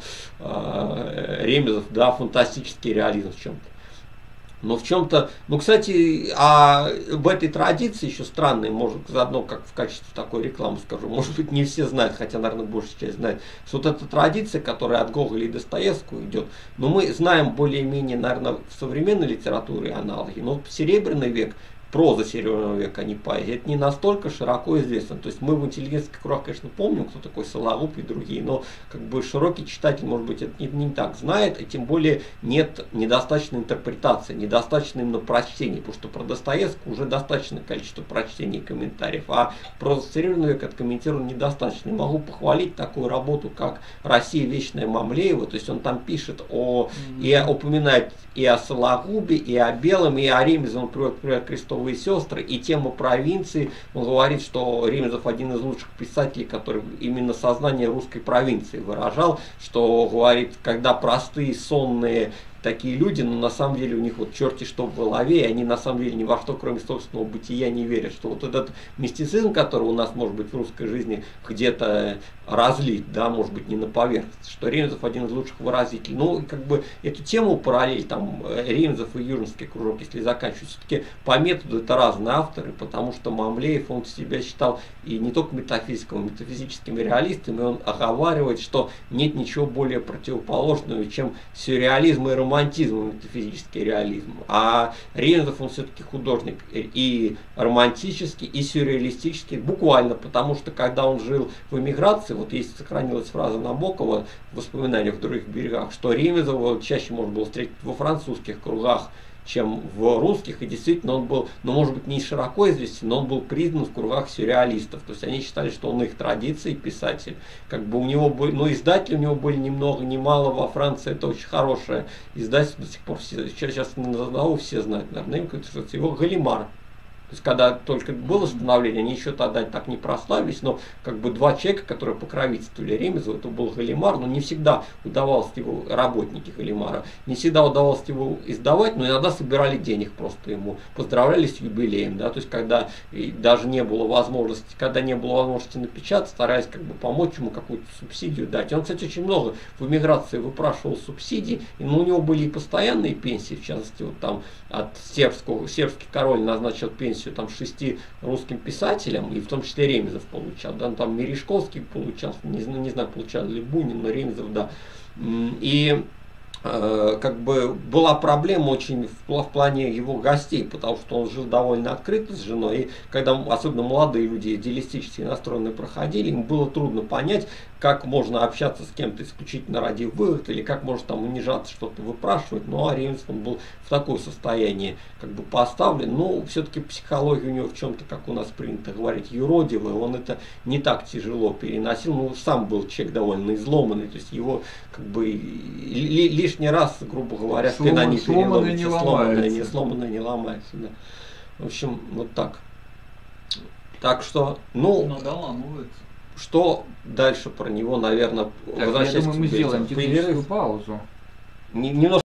S2: а Ремезов, да, фантастический реализм в чем-то. Но в чем-то, ну, кстати, а в этой традиции еще странной, может, заодно как в качестве такой рекламы скажу, может быть, не все знают, хотя, наверное, большая часть знает, что вот эта традиция, которая от Гоголя и Достоевского идет, но мы знаем более-менее, наверное, в современной литературе аналоги, но в Серебряный век, проза Серебряного века, а не поэзия, это не настолько широко известно. То есть мы в интеллигентских кругах, конечно, помним, кто такой Сологуб и другие, но как бы широкий читатель, может быть, это не, не так знает, и тем более нет недостаточной интерпретации, недостаточно именно прочтений, потому что про Достоевского уже достаточное количество прочтений и комментариев, а проза Серебряного века откомментировано недостаточно. И могу похвалить такую работу, как «Россия вечная» Мамлеева, то есть он там пишет о, mm-hmm. и упоминает и о Сологубе, и о Белом, и о Ремезе, он приводит, например, «Крестовые сестры», и тему провинции. Он говорит, что Ремезов один из лучших писателей, который именно сознание русской провинции выражал, что говорит, когда простые, сонные такие люди, но на самом деле у них вот черти что в голове, и они на самом деле ни во что, кроме собственного бытия, не верят. Что вот этот мистицизм, который у нас, может быть, в русской жизни где-то разлит, да, может быть, не на поверхности, что Ремезов один из лучших выразителей. Ну, как бы эту тему параллель, там, Ремезов и Южинский кружок, если заканчивать, все-таки по методу это разные авторы, потому что Мамлеев, он себя считал и не только метафизиком, метафизическим реалистом, и он оговаривает, что нет ничего более противоположного, чем сюрреализм и романтизм. Романтизм и метафизический реализм. А Ремезов, он все-таки художник и романтический, и сюрреалистический, буквально, потому что когда он жил в эмиграции, вот есть сохранилась фраза Набокова в воспоминаниях в других берегах, что Ремезова чаще можно было встретить во французских кругах, чем в русских, и действительно он был, ну, может быть, не широко известен, но он был признан в кругах сюрреалистов. То есть они считали, что он их традиции писатель. Как бы у него были, ну, издатели у него были ни много ни мало во Франции, это очень хорошее издательство, до сих пор все, сейчас назову, все знают, наверное, его Галимар. То есть, когда только было становление, они еще тогда так не прославились, но как бы два человека, которые покровительствовали Ремезову, это был Галимар, но не всегда удавалось его, работники Галимара, не всегда удавалось его издавать, но иногда собирали денег просто ему, поздравляли с юбилеем, да, то есть, когда даже не было возможности, когда не было возможности напечатать, старались как бы помочь ему какую-то субсидию дать. И он, кстати, очень много в эмиграции выпрашивал субсидий, и, ну, у него были и постоянные пенсии, в частности, вот там от сербского, сербский король назначил пенсию там шести русским писателям, и в том числе Ремезов получал, да, там Мережковский получал, не, не знаю, получал ли Бунин, но Ремезов, да. И э, как бы была проблема очень в, в плане его гостей, потому что он жил довольно открыто с женой, и когда особенно молодые люди идеалистически настроенные проходили, им было трудно понять, как можно общаться с кем-то исключительно ради выгоды, или как можно там унижаться, что-то выпрашивать. Ну, а Ремезов, он был в такое состояние как бы поставлен. Но все-таки психология у него в чем-то, как у нас принято говорить, юродивая. Он это не так тяжело переносил. Ну, сам был человек довольно изломанный. То есть его как бы ли, лишний раз, грубо говоря, спина не переломится, сломанная не сломанная не ломается. Да. В общем, вот так. Так что, ну,
S3: Но доламывается.
S2: что дальше про него, наверное,
S1: Так, я думаю, мы сделаем техническую паузу.
S2: Немножко